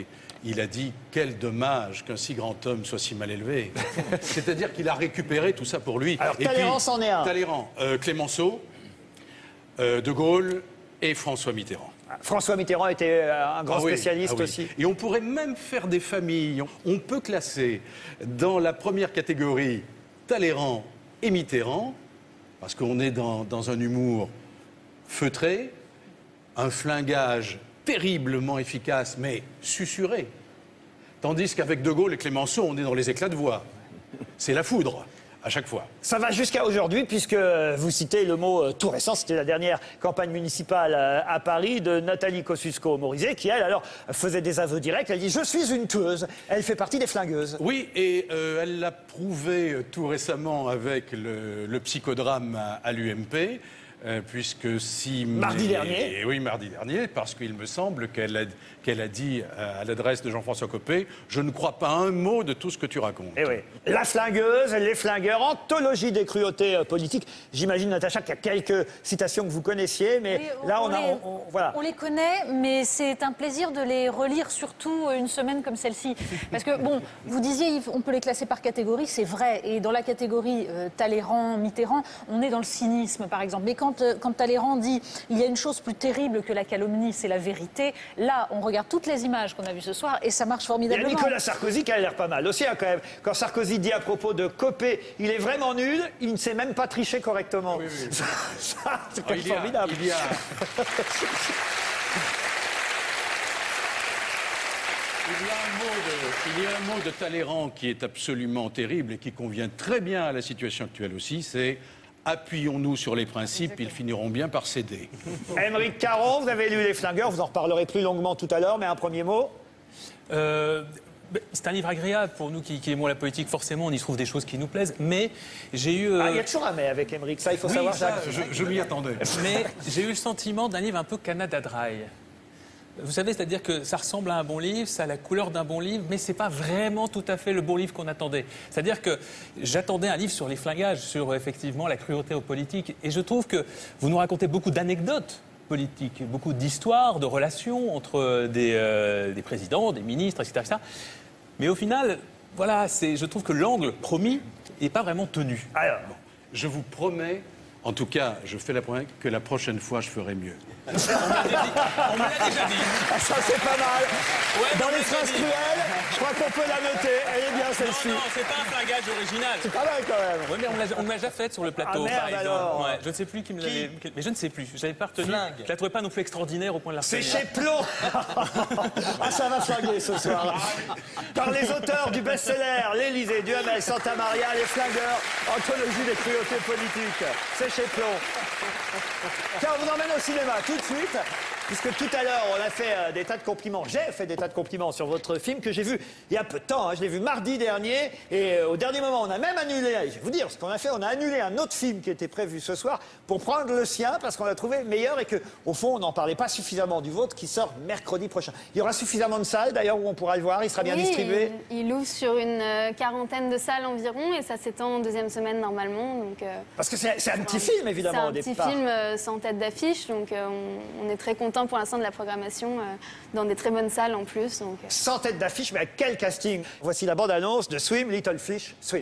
il a dit « Quel dommage qu'un si grand homme soit si mal élevé ». C'est-à-dire qu'il a récupéré tout ça pour lui. Alors, Talleyrand c'en est un. Talleyrand, Clémenceau, De Gaulle et François Mitterrand. François Mitterrand était un grand spécialiste aussi. Et on pourrait même faire des familles. On peut classer dans la première catégorie Talleyrand et Mitterrand, parce qu'on est dans un humour feutré, un flingage terriblement efficace, mais susurré. Tandis qu'avec De Gaulle et Clémenceau, on est dans les éclats de voix. C'est la foudre, à chaque fois. Ça va jusqu'à aujourd'hui, puisque vous citez le mot tout récent, c'était la dernière campagne municipale à Paris de Nathalie Kosciusko-Morizet, qui, elle, alors, faisait des aveux directs. Elle dit « Je suis une tueuse ». Elle fait partie des flingueuses. Oui, et elle l'a prouvé tout récemment avec le psychodrame à l'UMP. Puisque si... Mardi dernier. Oui, mardi dernier, parce qu'il me semble qu'elle a dit à l'adresse de Jean-François Copé « Je ne crois pas un mot de tout ce que tu racontes ». Eh oui. La flingueuse, les flingueurs, anthologie des cruautés politiques. J'imagine, Natacha, qu'il y a quelques citations que vous connaissiez, mais oui, là, voilà. On les connaît, mais c'est un plaisir de les relire, surtout une semaine comme celle-ci. Parce que, bon, vous disiez, on peut les classer par catégorie, c'est vrai. Et dans la catégorie Talleyrand, Mitterrand, on est dans le cynisme, par exemple. Mais quand Talleyrand dit « il y a une chose plus terrible que la calomnie, c'est la vérité », là, on regarde toutes les images qu'on a vues ce soir et ça marche formidablement. Il y a Nicolas Sarkozy qui a l'air pas mal aussi, hein, quand même. Quand Sarkozy dit à propos de Copé « il est vraiment nul, il ne sait même pas tricher correctement ». Oui, oui. Ça, c'est quand même formidable. Il y a un mot de Talleyrand qui est absolument terrible et qui convient très bien à la situation actuelle aussi, c'est « appuyons-nous sur les principes, ils finiront bien par céder ». Aymeric Caron, vous avez lu Les Flingueurs, vous en reparlerez plus longuement tout à l'heure, mais un premier mot. C'est un livre agréable pour nous qui aimons la politique, forcément on y trouve des choses qui nous plaisent, mais j'ai eu... il y a toujours un mais avec Aymeric, ça il faut savoir. Ça, je m'y attendais. Mais j'ai eu le sentiment d'un livre un peu Canada Dry. Vous savez, c'est-à-dire que ça ressemble à un bon livre, ça a la couleur d'un bon livre, mais c'est pas vraiment tout à fait le bon livre qu'on attendait. C'est-à-dire que j'attendais un livre sur les flingages, sur effectivement la cruauté aux politiques, et je trouve que vous nous racontez beaucoup d'anecdotes politiques, beaucoup d'histoires, de relations entre des présidents, des ministres, etc. Mais au final, voilà, je trouve que l'angle promis n'est pas vraiment tenu. Alors, bon, je vous promets, en tout cas, je fais la promesse que la prochaine fois, je ferai mieux. On me l'a déjà dit. Ça, c'est pas mal. Ouais, dans les phrases cruelles, je crois qu'on peut la noter. Elle est bien, celle-ci. Non, c'est pas un flingage original. C'est pas mal, quand même. Oui, mais on me l'a déjà faite sur le plateau, merde, par exemple. alors. Ouais, je ne sais plus qui me l'avait... Mais je ne sais plus. Je n'avais pas retenu. Flingue. Je la trouvais pas non plus extraordinaire au point de la retenir. C'est chez Plon. Ah, ça va flinguer ce soir. Par les auteurs du best-seller L'Élysée, Duhamel, Santa Maria, Les Flingueurs, anthologie des cruautés politiques. C'est chez Plon. Tiens, on vous emmène au cinéma tout de suite, puisque tout à l'heure, on a fait des tas de compliments. J'ai fait des tas de compliments sur votre film que j'ai vu il y a peu de temps. Hein. Je l'ai vu mardi dernier, et au dernier moment, on a même annulé, je vais vous dire ce qu'on a fait, on a annulé un autre film qui était prévu ce soir pour prendre le sien, parce qu'on l'a trouvé meilleur et qu'au fond, on n'en parlait pas suffisamment du vôtre, qui sort mercredi prochain. Il y aura suffisamment de salles, d'ailleurs, où on pourra le voir, il sera bien distribué. Il ouvre sur une quarantaine de salles environ, et ça s'étend en deuxième semaine normalement. Donc, parce que c'est un petit film, évidemment, au départ. C'est un petit film sans tête d'affiche, donc on est très content pour l'instant de la programmation dans des très bonnes salles en plus. Donc, sans tête d'affiche, mais à quel casting! Voici la bande-annonce de Swim, Little Fish, Swim.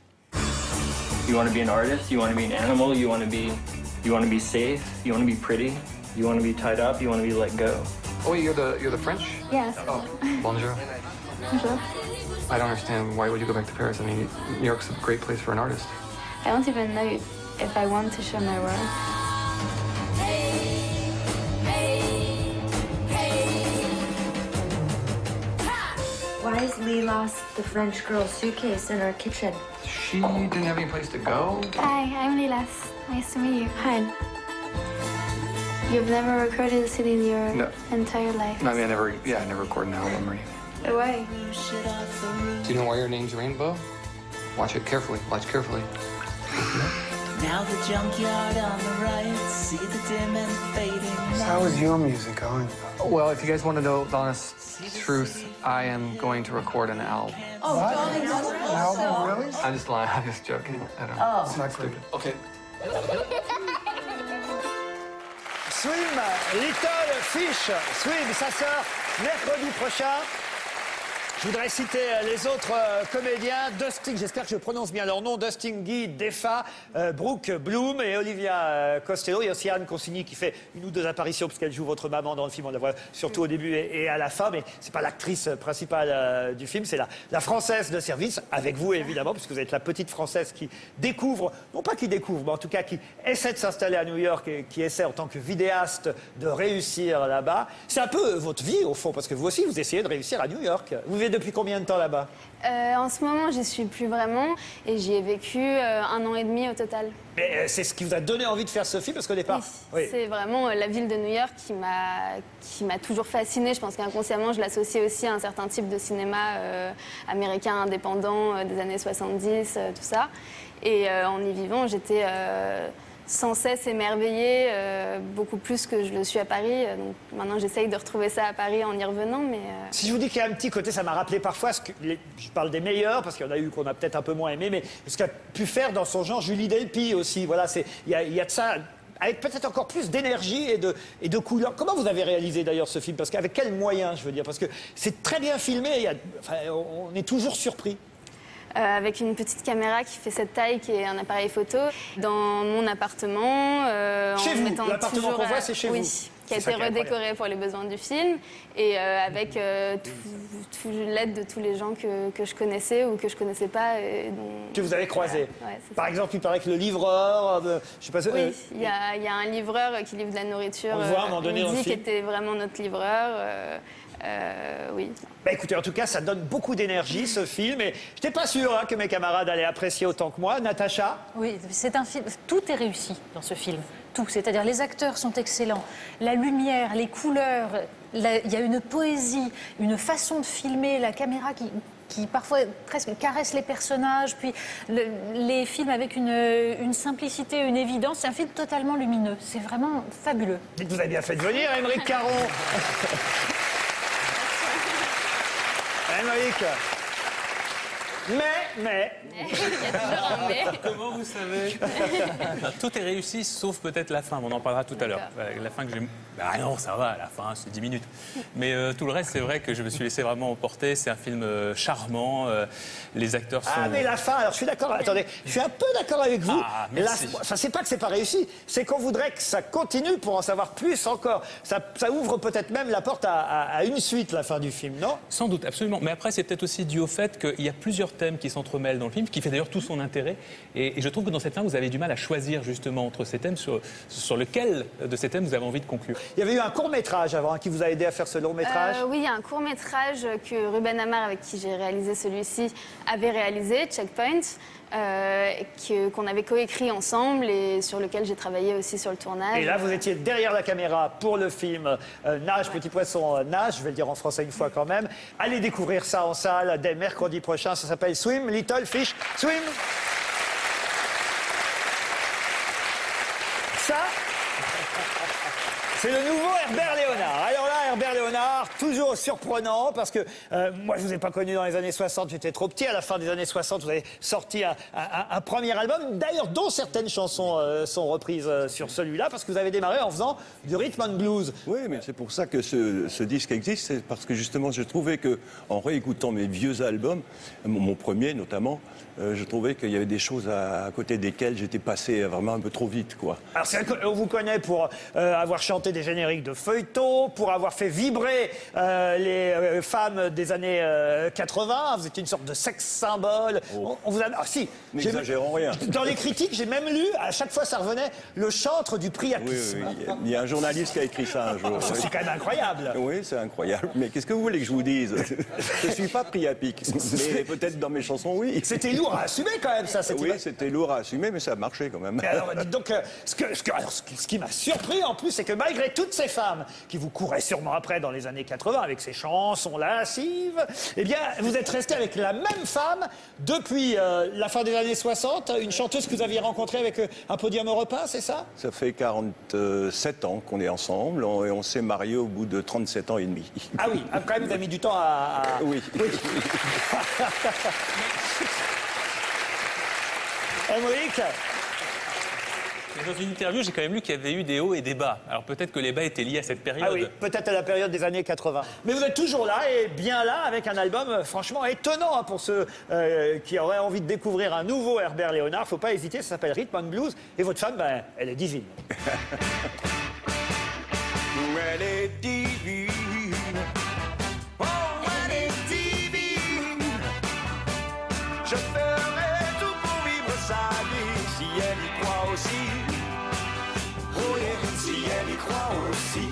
You want to be an artist, you want to be an animal, you want to be safe, you want to be pretty, you want to be tied up, you want to be let go. Oh, you're the French? Yes. Oh, bonjour. Bonjour. I don't understand, why would you go back to Paris? I mean, New York's a great place for an artist. I don't even know if I want to show my work. Why has Lee lost the French girl's suitcase in her kitchen? She didn't have any place to go? Hi, I'm Lilas. Nice to meet you. Hi. You've never recorded a CD in your entire life? No, I mean, I never recorded an album or anything. Why? Do you know why your name's Rainbow? Watch it carefully. Watch carefully. Now the junkyard on the right, see the dim and fading. How is your music going? Well, if you guys want to know the honest truth, I am going to record an album. Oh, darling, an album, really? I'm just lying. I'm just joking. I don't know. It's not stupid. Okay. Swim, Little Fish, Swim, ça sort mercredi prochain. Je voudrais citer les autres comédiens. Dustin, j'espère que je prononce bien leur nom, Dustin Guy Defa, Brooke Bloom et Olivia Costello. Il y a aussi Anne Consigny qui fait une ou deux apparitions puisqu'elle joue votre maman dans le film. On la voit surtout au début et à la fin, mais c'est pas l'actrice principale du film, c'est la française de service, avec vous évidemment, puisque vous êtes la petite française qui découvre, non pas qui découvre, mais en tout cas qui essaie de s'installer à New York et qui essaie en tant que vidéaste de réussir là-bas. C'est un peu votre vie au fond, parce que vous aussi vous essayez de réussir à New York. Vous vivez depuis combien de temps là-bas? En ce moment, j'y suis plus vraiment et j'y ai vécu 1 an et demi au total. Mais c'est ce qui vous a donné envie de faire ce film, parce qu'au départ... Oui. C'est vraiment la ville de New York qui m'a toujours fascinée. Je pense qu'inconsciemment, je l'associe aussi à un certain type de cinéma américain indépendant des années 70, tout ça. Et en y vivant, j'étais sans cesse émerveillée, beaucoup plus que je le suis à Paris. Donc maintenant, j'essaye de retrouver ça à Paris en y revenant. Mais Si je vous dis qu'il y a un petit côté, ça m'a rappelé parfois, je parle des meilleurs, parce qu'il y en a eu qu'on a peut-être un peu moins aimé, mais ce qu'a pu faire dans son genre Julie Delpy aussi. Voilà, il y a de ça, avec peut-être encore plus d'énergie et de couleurs. Comment vous avez réalisé d'ailleurs ce film? Parce qu'avec quels moyens, je veux dire? Parce que c'est très bien filmé, on est toujours surpris. Avec une petite caméra qui fait cette taille, qui est un appareil photo, dans mon appartement. Chez vous, l'appartement qu'on voit, c'est chez vous. Oui, qui a été redécoré pour les besoins du film, et avec l'aide de tous les gens que je connaissais ou que je connaissais pas. Que vous avez croisés. Voilà. Ouais, par exemple, il paraît que le livreur, je sais pas. Oui, il y a un livreur qui livre de la nourriture. On le voit à un moment donné dans le film. Qui était vraiment notre livreur. Oui. Bah écoutez, en tout cas, ça donne beaucoup d'énergie ce film, et je n'étais pas sûr que mes camarades allaient apprécier autant que moi. Natacha? Oui, c'est un film. Tout est réussi dans ce film. Tout. C'est-à-dire les acteurs sont excellents, la lumière, les couleurs, il y a une poésie, une façon de filmer, la caméra qui parfois presque caresse les personnages, puis les films avec une simplicité, une évidence. C'est un film totalement lumineux. C'est vraiment fabuleux. Dites, vous avez bien fait de venir, Aymeric Caron. Aymeric. Mais... Il y a toujours un mais. Comment vous savez? Tout est réussi, sauf peut-être la fin. On en parlera tout à l'heure. La fin que j'ai... Ah non, ça va, la fin, c'est 10 minutes. Mais tout le reste, c'est vrai que je me suis laissé vraiment emporter. C'est un film charmant. Les acteurs sont... Ah, mais la fin, alors je suis d'accord. Attendez, je suis un peu d'accord avec vous. Ah, merci. Enfin, c'est pas que c'est pas réussi, c'est qu'on voudrait que ça continue pour en savoir plus encore. Ça ouvre peut-être même la porte à une suite, la fin du film, non? Sans doute, absolument. Mais après, c'est peut-être aussi dû au fait qu'il y a plusieurs thèmes qui s'entremêlent dans le film, qui fait d'ailleurs tout son intérêt. Et je trouve que dans cette fin, vous avez du mal à choisir justement entre ces thèmes, sur lequel de ces thèmes vous avez envie de conclure. Il y avait eu un court-métrage avant qui vous a aidé à faire ce long-métrage. Oui, il y a un court-métrage que Ruben Amar, avec qui j'ai réalisé celui-ci, avait réalisé, Checkpoint, qu'on avait coécrit ensemble et sur lequel j'ai travaillé aussi sur le tournage. Et là, vous étiez derrière la caméra pour le film Nage, petit poisson, nage, je vais le dire en français une fois quand même. Allez découvrir ça en salle dès mercredi prochain. Ça s'appelle Swim, Little Fish, Swim. Ça, c'est le nouveau Herbert Léonard. Alors là, Herbert Léonard, toujours surprenant, parce que moi, je ne vous ai pas connu dans les années 60, j'étais trop petit. À la fin des années 60, vous avez sorti un premier album, d'ailleurs, dont certaines chansons sont reprises sur celui-là, parce que vous avez démarré en faisant du rhythm and blues. Oui, mais c'est pour ça que ce disque existe, c'est parce que justement, je trouvais qu'en réécoutant mes vieux albums, mon premier notamment, je trouvais qu'il y avait des choses à côté desquelles j'étais passé vraiment un peu trop vite, quoi. Alors, on vous connaît pour avoir chanté des génériques de feuilletons, pour avoir fait vibrer les femmes des années 80. Vous étiez une sorte de sex symbole. Oh. On vous a... Ah si, n'exagérons rien. Dans les critiques, j'ai même lu, à chaque fois ça revenait, le chantre du priapisme. Oui, il y a un journaliste qui a écrit ça un jour. C'est quand même incroyable. Oui, c'est incroyable. Mais qu'est-ce que vous voulez que je vous dise? Je ne suis pas priapique. Mais peut-être dans mes chansons, oui. C'était lourd à assumer quand même, ça. Oui, c'était lourd à assumer, mais ça a marché quand même. Mais alors, dites donc, ce qui m'a surpris en plus, c'est que malgré toutes ces femmes qui vous couraient sûrement après dans les années 80 avec ces chansons lascives, eh bien, vous êtes resté avec la même femme depuis la fin des années 60, une chanteuse que vous aviez rencontrée avec un podium européen, c'est ça? Ça fait 47 ans qu'on est ensemble et on s'est mariés au bout de 37 ans et demi. Ah oui, après vous avez mis du temps à... Oui. Aymeric, Dans une interview, j'ai quand même lu qu'il y avait eu des hauts et des bas. Alors peut-être que les bas étaient liés à cette période. Ah oui, peut-être à la période des années 80. Mais vous êtes toujours là et bien là avec un album franchement étonnant pour ceux qui auraient envie de découvrir un nouveau Herbert Léonard. Faut pas hésiter, ça s'appelle Rhythm and Blues. Et votre femme, ben, elle est divine. Elle est divine. Oh, elle est divine. Je ferai tout pour vivre sa vie si elle y croit aussi. Oh yeah, si elle y croit aussi.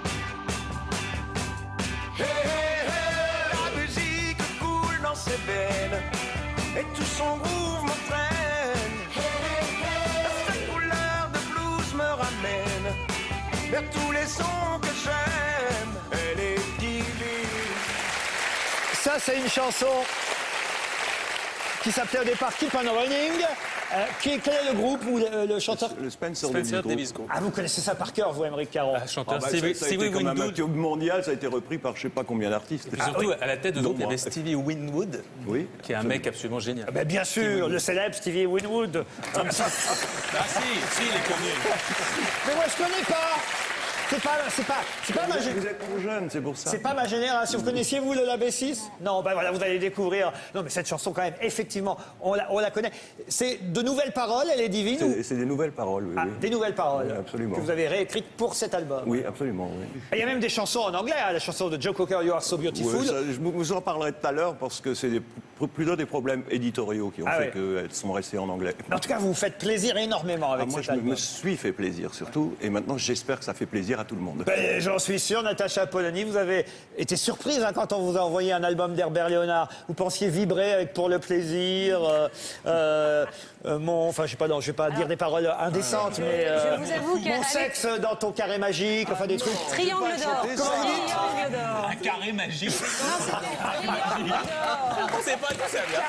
Hey, hey, hey, la musique coule dans ses veines et tout son groove m'entraîne. Hey, hey, hey, cette couleur de blues me ramène vers tous les sons que j'aime. Elle est divine. Ça, c'est une chanson qui s'appelait au départ Keep on Running. Quel est le groupe ou le chanteur? Le Spencer Davis Group. Ah, vous connaissez ça par cœur, vous, Émeric Caron? Chanteur ça a été comme un tube mondial, ça a été repris par je sais pas combien d'artistes. Et surtout, à la tête de groupe, il y avait Stevie Winwood, qui est un mec absolument génial. Ben, bien sûr, le célèbre Stevie Winwood. Ah si, il est connu. Mais moi, je connais pas. C'est pas ma Vous êtes trop jeune, c'est pour ça. C'est pas ma génération. Vous connaissiez, vous, le B6? Non, ben voilà, vous allez découvrir. Non, mais cette chanson, quand même, effectivement, on la connaît. C'est de nouvelles paroles, elle est divine? C'est des nouvelles paroles, oui. Ah, des nouvelles paroles. Oui, absolument. Que vous avez réécrites pour cet album. Oui, absolument, oui. Et il y a même des chansons en anglais, hein, la chanson de Joe Cocker, You Are So Beautiful. Ouais, je vous en parlerai tout à l'heure parce que c'est plutôt des problèmes éditoriaux qui ont fait qu'elles sont restées en anglais. En tout cas, vous vous faites plaisir énormément avec cet album. Moi, je me suis fait plaisir, surtout. Et maintenant, j'espère que ça fait plaisir à tout le monde. Ben, j'en suis sûr, Natacha Polony, vous avez été surprise quand on vous a envoyé un album d'Herbert Léonard. Vous pensiez vibrer avec Pour le plaisir, enfin, je vais pas dire des paroles indécentes, mais je vous avoue mon sexe dans ton carré magique, enfin des trucs. Triangle d'or. Comment vous dites? Triangle d'or. Un carré magique. Non, c'était triangle d'or. On sait pas d'où ça vient.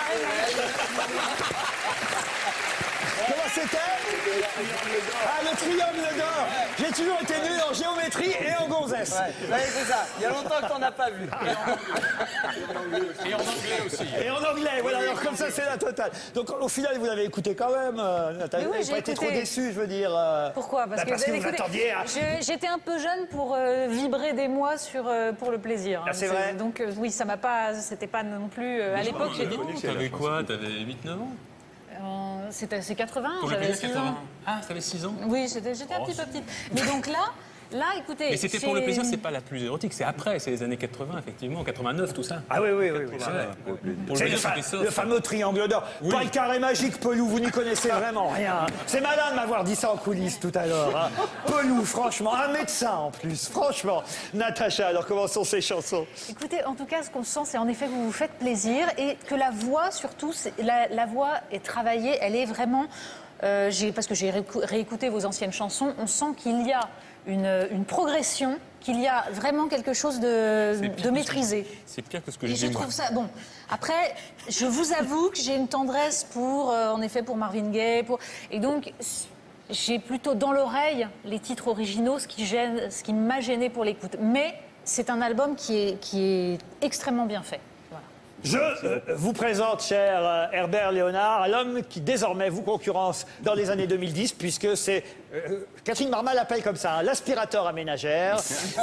Comment c'était? Ah, le triangle d'or. J'ai toujours été nul en géométrie et en gonzesse. Ouais, c'est ça. Il y a longtemps que t'en as pas vu. Et en anglais aussi. Et en anglais, voilà. Alors comme ça, c'est la totale. Donc au final, vous l'avez écouté quand même. Nathalie, vous n'avez pas été trop déçu, je veux dire. Pourquoi? Parce que vous attendiez. J'étais un peu jeune pour vibrer des mois pour le plaisir. Ah, c'est vrai. Donc oui, ça m'a pas. C'était pas non plus. À l'époque, j'étais. T'avais quoi? T'avais 8-9 ans? C'est 80, Pour j'avais le 6 plaisir, ans. Ah, t'avais 6 ans? Oui, j'étais un petit peu petite. Mais donc là, écoutez. Mais c'était pour le plaisir, c'est pas la plus érotique, c'est après, c'est les années 80, effectivement, 89, tout ça. Ah oui. C'est le fameux triangle d'or. Pas le carré magique, Pelou, vous n'y connaissez vraiment rien. C'est malin de m'avoir dit ça en coulisses tout à l'heure. Hein. Pelou, franchement, un médecin en plus, franchement. Natacha, alors comment sont ces chansons? Écoutez, en tout cas, ce qu'on sent, c'est en effet que vous vous faites plaisir et que la voix, surtout, la voix est travaillée, elle est vraiment... parce que j'ai réécouté vos anciennes chansons, on sent qu'il y a une progression, qu'il y a vraiment quelque chose de maîtrisé. C'est pire que ce que et je dis, je trouve ça... Bon, après, je vous avoue que j'ai une tendresse en effet, pour Marvin Gaye. Et donc, j'ai plutôt dans l'oreille les titres originaux, ce qui m'a gêné pour l'écoute. Mais c'est un album qui est extrêmement bien fait. Je vous présente, cher Herbert Léonard, l'homme qui désormais vous concurrence dans les années 2010, puisque c'est, Catherine Marmal l'appelle comme ça, hein, l'aspirateur à ménagère.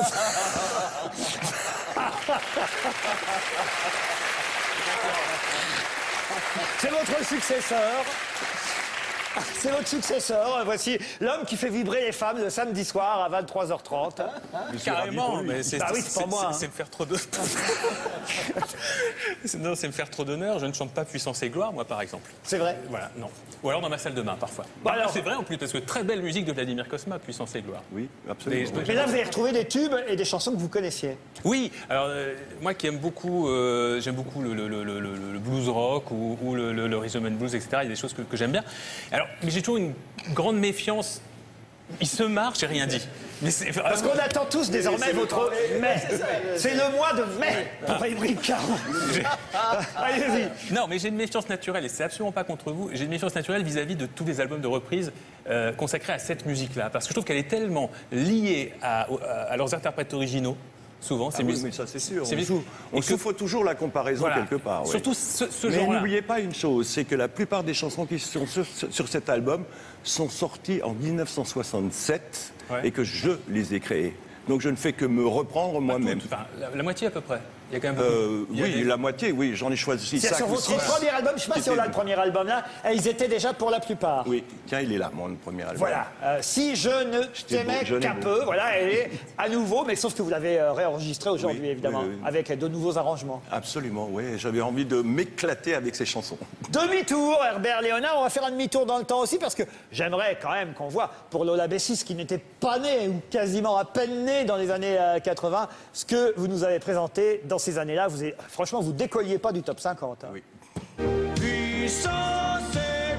C'est votre successeur. C'est votre successeur. Voici l'homme qui fait vibrer les femmes le samedi soir à 23h30. Carrément, mais c'est oui, pas moi. C'est me faire trop d'honneur. Non, c'est me faire trop d'honneur. Je ne chante pas Puissance et gloire, moi, par exemple. C'est vrai? Voilà, non. Ou alors dans ma salle de bain, parfois. C'est vrai en plus, parce que très belle musique de Vladimir Cosma, Puissance et gloire. Oui, absolument. Mais là, vous avez retrouvé des tubes et des chansons que vous connaissiez. Oui, alors moi qui aime beaucoup, j'aime beaucoup le blues rock ou le rhythm and blues, etc. Il y a des choses que j'aime bien. Alors, mais j'ai toujours une grande méfiance. Il se marre, j'ai rien dit. Mais parce qu'on attend tous désormais votre mai. C'est le mois de mai pour Émeric Caron. Allez-y. Non, mais j'ai une méfiance naturelle, et c'est absolument pas contre vous. J'ai une méfiance naturelle vis-à-vis de tous les albums de reprise consacrés à cette musique-là. Parce que je trouve qu'elle est tellement liée à leurs interprètes originaux Souvent, c'est oui, mieux. mais ça c'est sûr. C'est On souffre toujours la comparaison Voilà. quelque part. Ouais. Surtout ce mais genre-là. n'oubliez pas une chose, c'est que la plupart des chansons qui sont sur cet album sont sorties en 1967 et que je les ai créées. Donc je ne fais que me reprendre moi-même. Enfin, la moitié à peu près. Il y a quand même beaucoup. Oui, la moitié, oui, j'en ai choisi C'est 5 sur ou votre 6. premier album, je ne sais pas si on a le premier album là, et ils étaient déjà pour la plupart. Oui, tiens, il est là, mon premier album. Voilà, si je ne t'aimais qu'un peu, voilà, elle est à nouveau, mais sauf que vous l'avez réenregistrée aujourd'hui, évidemment, avec de nouveaux arrangements. Absolument, oui, j'avais envie de m'éclater avec ces chansons. Demi-tour, Herbert Léonard, on va faire un demi-tour dans le temps aussi, parce que j'aimerais quand même qu'on voit, pour Lola Bessis, qui n'était pas née, ou quasiment à peine née dans les années 80, ce que vous nous avez présenté dans ces années-là. Franchement, vous décolliez pas du top 50. Hein. Oui. Puissance et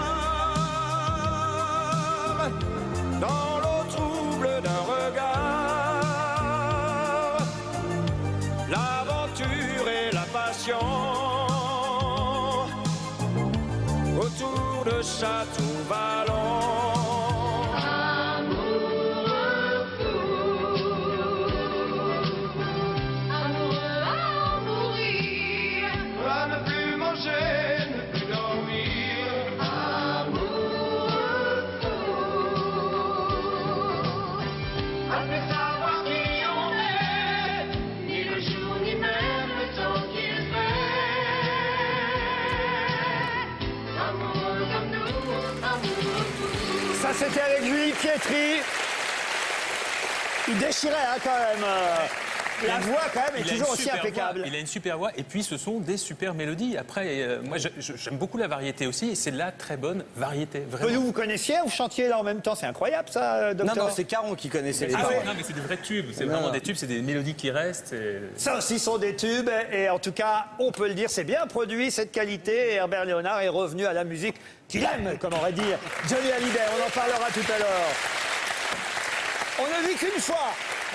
gloire dans l'eau trouble d'un regard, l'aventure et la passion autour de Château-Vallon. Ça, c'était avec Julie Pietri. Il déchirait, hein, quand même. La voix, quand même, est toujours aussi impeccable. Il a une super voix, et puis ce sont des super mélodies. Après, moi, j'aime beaucoup la variété aussi, et c'est de la très bonne variété, vraiment. Pelou, vous connaissiez, vous chantiez là en même temps, c'est incroyable ça, docteur. Non, c'est Caron qui connaissait les Ah paroles. ouais, non, mais c'est des vrais tubes, c'est vraiment des tubes, c'est des mélodies qui restent. Ça aussi sont des tubes, et en tout cas, on peut le dire, c'est bien produit, cette qualité, et Herbert Léonard est revenu à la musique qu'il aime, comme aurait dit Johnny Hallyday. On en parlera tout à l'heure. On ne vit qu'une fois.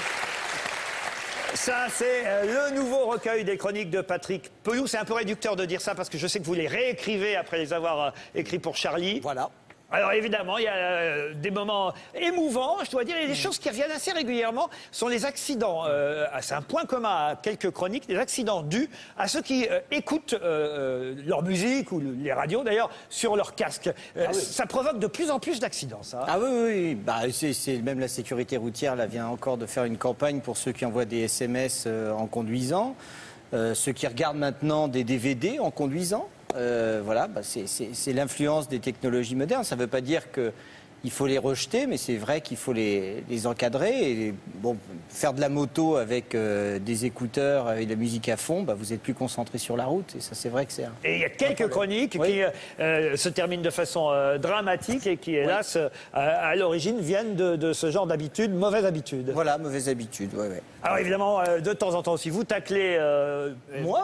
Ça, c'est le nouveau recueil des chroniques de Patrick Pelou. C'est un peu réducteur de dire ça parce que je sais que vous les réécrivez après les avoir écrits pour Charlie. Voilà. Alors évidemment, il y a des moments émouvants, je dois dire, et des choses qui reviennent assez régulièrement sont les accidents. C'est un point commun à quelques chroniques, des accidents dus à ceux qui écoutent leur musique, ou les radios d'ailleurs, sur leur casque. Ça provoque de plus en plus d'accidents, ça. Ah oui. Bah, c'est même la sécurité routière là, vient encore de faire une campagne pour ceux qui envoient des SMS en conduisant, ceux qui regardent maintenant des DVD en conduisant. Voilà, bah c'est l'influence des technologies modernes. Ça ne veut pas dire qu'il faut les rejeter, mais c'est vrai qu'il faut les encadrer. Et bon, faire de la moto avec des écouteurs et de la musique à fond, bah, vous êtes plus concentré sur la route. Et ça, c'est vrai que c'est Et il y a quelques chroniques qui se terminent de façon dramatique et qui, hélas, à l'origine, viennent de ce genre d'habitude, mauvaise habitude. Voilà, mauvaise habitude, oui. Alors évidemment, de temps en temps aussi, vous taclez... Moi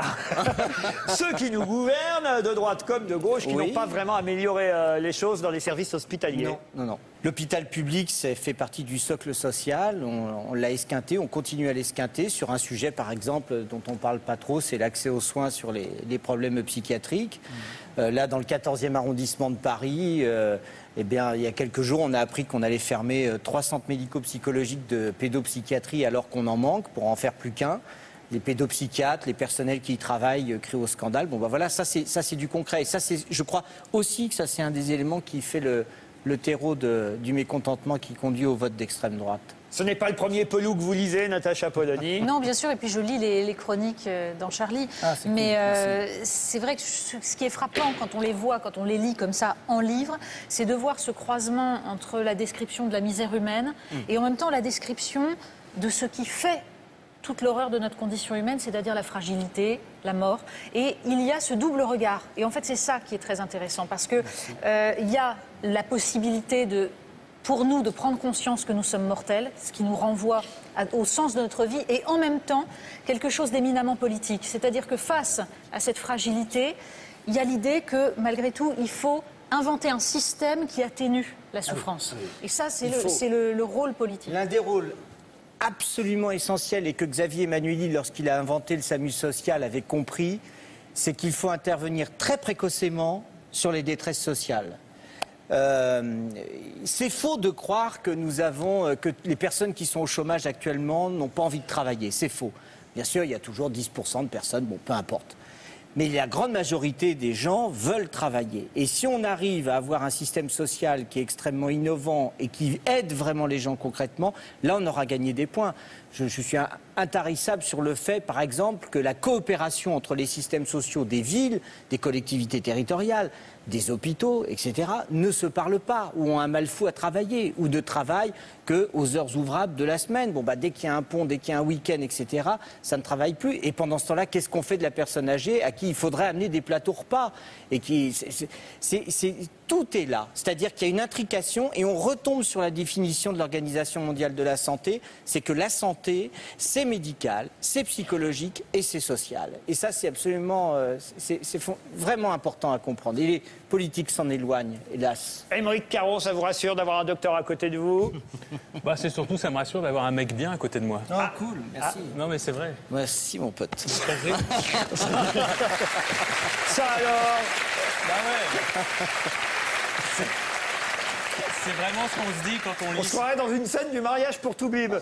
ceux qui nous gouvernent, de droite comme de gauche, qui n'ont pas vraiment amélioré les choses dans les services hospitaliers. Non. L'hôpital public, ça fait partie du socle social. On l'a esquinté, on continue à l'esquinter sur un sujet, par exemple, dont on ne parle pas trop, c'est l'accès aux soins sur les problèmes psychiatriques. Là, dans le 14e arrondissement de Paris, eh bien, il y a quelques jours, on a appris qu'on allait fermer 3 centres médico-psychologiques de pédopsychiatrie alors qu'on en manque pour en faire plus qu'un. Les pédopsychiatres, les personnels qui y travaillent crient au scandale. Bon, bah voilà, ça c'est du concret. Et ça, je crois aussi que ça c'est un des éléments qui fait le terreau du mécontentement qui conduit au vote d'extrême droite. Ce n'est pas le premier Pelou que vous lisez, Natacha Polony. Non, bien sûr, et puis je lis les chroniques dans Charlie. Mais c'est vrai que ce qui est frappant quand on les voit, quand on les lit comme ça en livre, c'est de voir ce croisement entre la description de la misère humaine et en même temps la description de ce qui fait toute l'horreur de notre condition humaine, c'est-à-dire la fragilité, la mort. Et il y a ce double regard. Et en fait, c'est ça qui est très intéressant, parce que il y a la possibilité pour nous de prendre conscience que nous sommes mortels, ce qui nous renvoie au sens de notre vie, et en même temps, quelque chose d'éminemment politique. C'est-à-dire que face à cette fragilité, il y a l'idée que, malgré tout, il faut inventer un système qui atténue la souffrance. Et ça, c'est le rôle politique. L'un des rôles absolument essentiel et que Xavier Emmanuelli, lorsqu'il a inventé le SAMU social, avait compris, c'est qu'il faut intervenir très précocement sur les détresses sociales. C'est faux de croire que que les personnes qui sont au chômage actuellement n'ont pas envie de travailler. C'est faux. Bien sûr, il y a toujours 10% de personnes, bon, peu importe. Mais la grande majorité des gens veulent travailler. Et si on arrive à avoir un système social qui est extrêmement innovant et qui aide vraiment les gens concrètement, là, on aura gagné des points. Je suis intarissable sur le fait, par exemple, que la coopération entre les systèmes sociaux des villes, des collectivités territoriales, des hôpitaux, etc., ne se parlent pas, ou ont un mal fou à travailler, ou ne travaillent qu'aux heures ouvrables de la semaine. Bon, dès qu'il y a un pont, dès qu'il y a un week-end, etc., ça ne travaille plus. Et pendant ce temps-là, qu'est-ce qu'on fait de la personne âgée à qui il faudrait amener des plateaux repas et tout est là. C'est-à-dire qu'il y a une intrication et on retombe sur la définition de l'Organisation mondiale de la santé, c'est que la santé, c'est médical, c'est psychologique et c'est social. Et ça, c'est absolument, c'est vraiment important à comprendre. Et les politiques s'en éloignent, hélas. Aymeric Caron, ça vous rassure d'avoir un docteur à côté de vous? C'est surtout, ça me rassure d'avoir un mec bien à côté de moi. Cool, merci. Non, mais c'est vrai. Merci, mon pote. Ça alors? C'est vraiment ce qu'on se dit quand on lit. On se croirait dans une scène du mariage pour Toubib.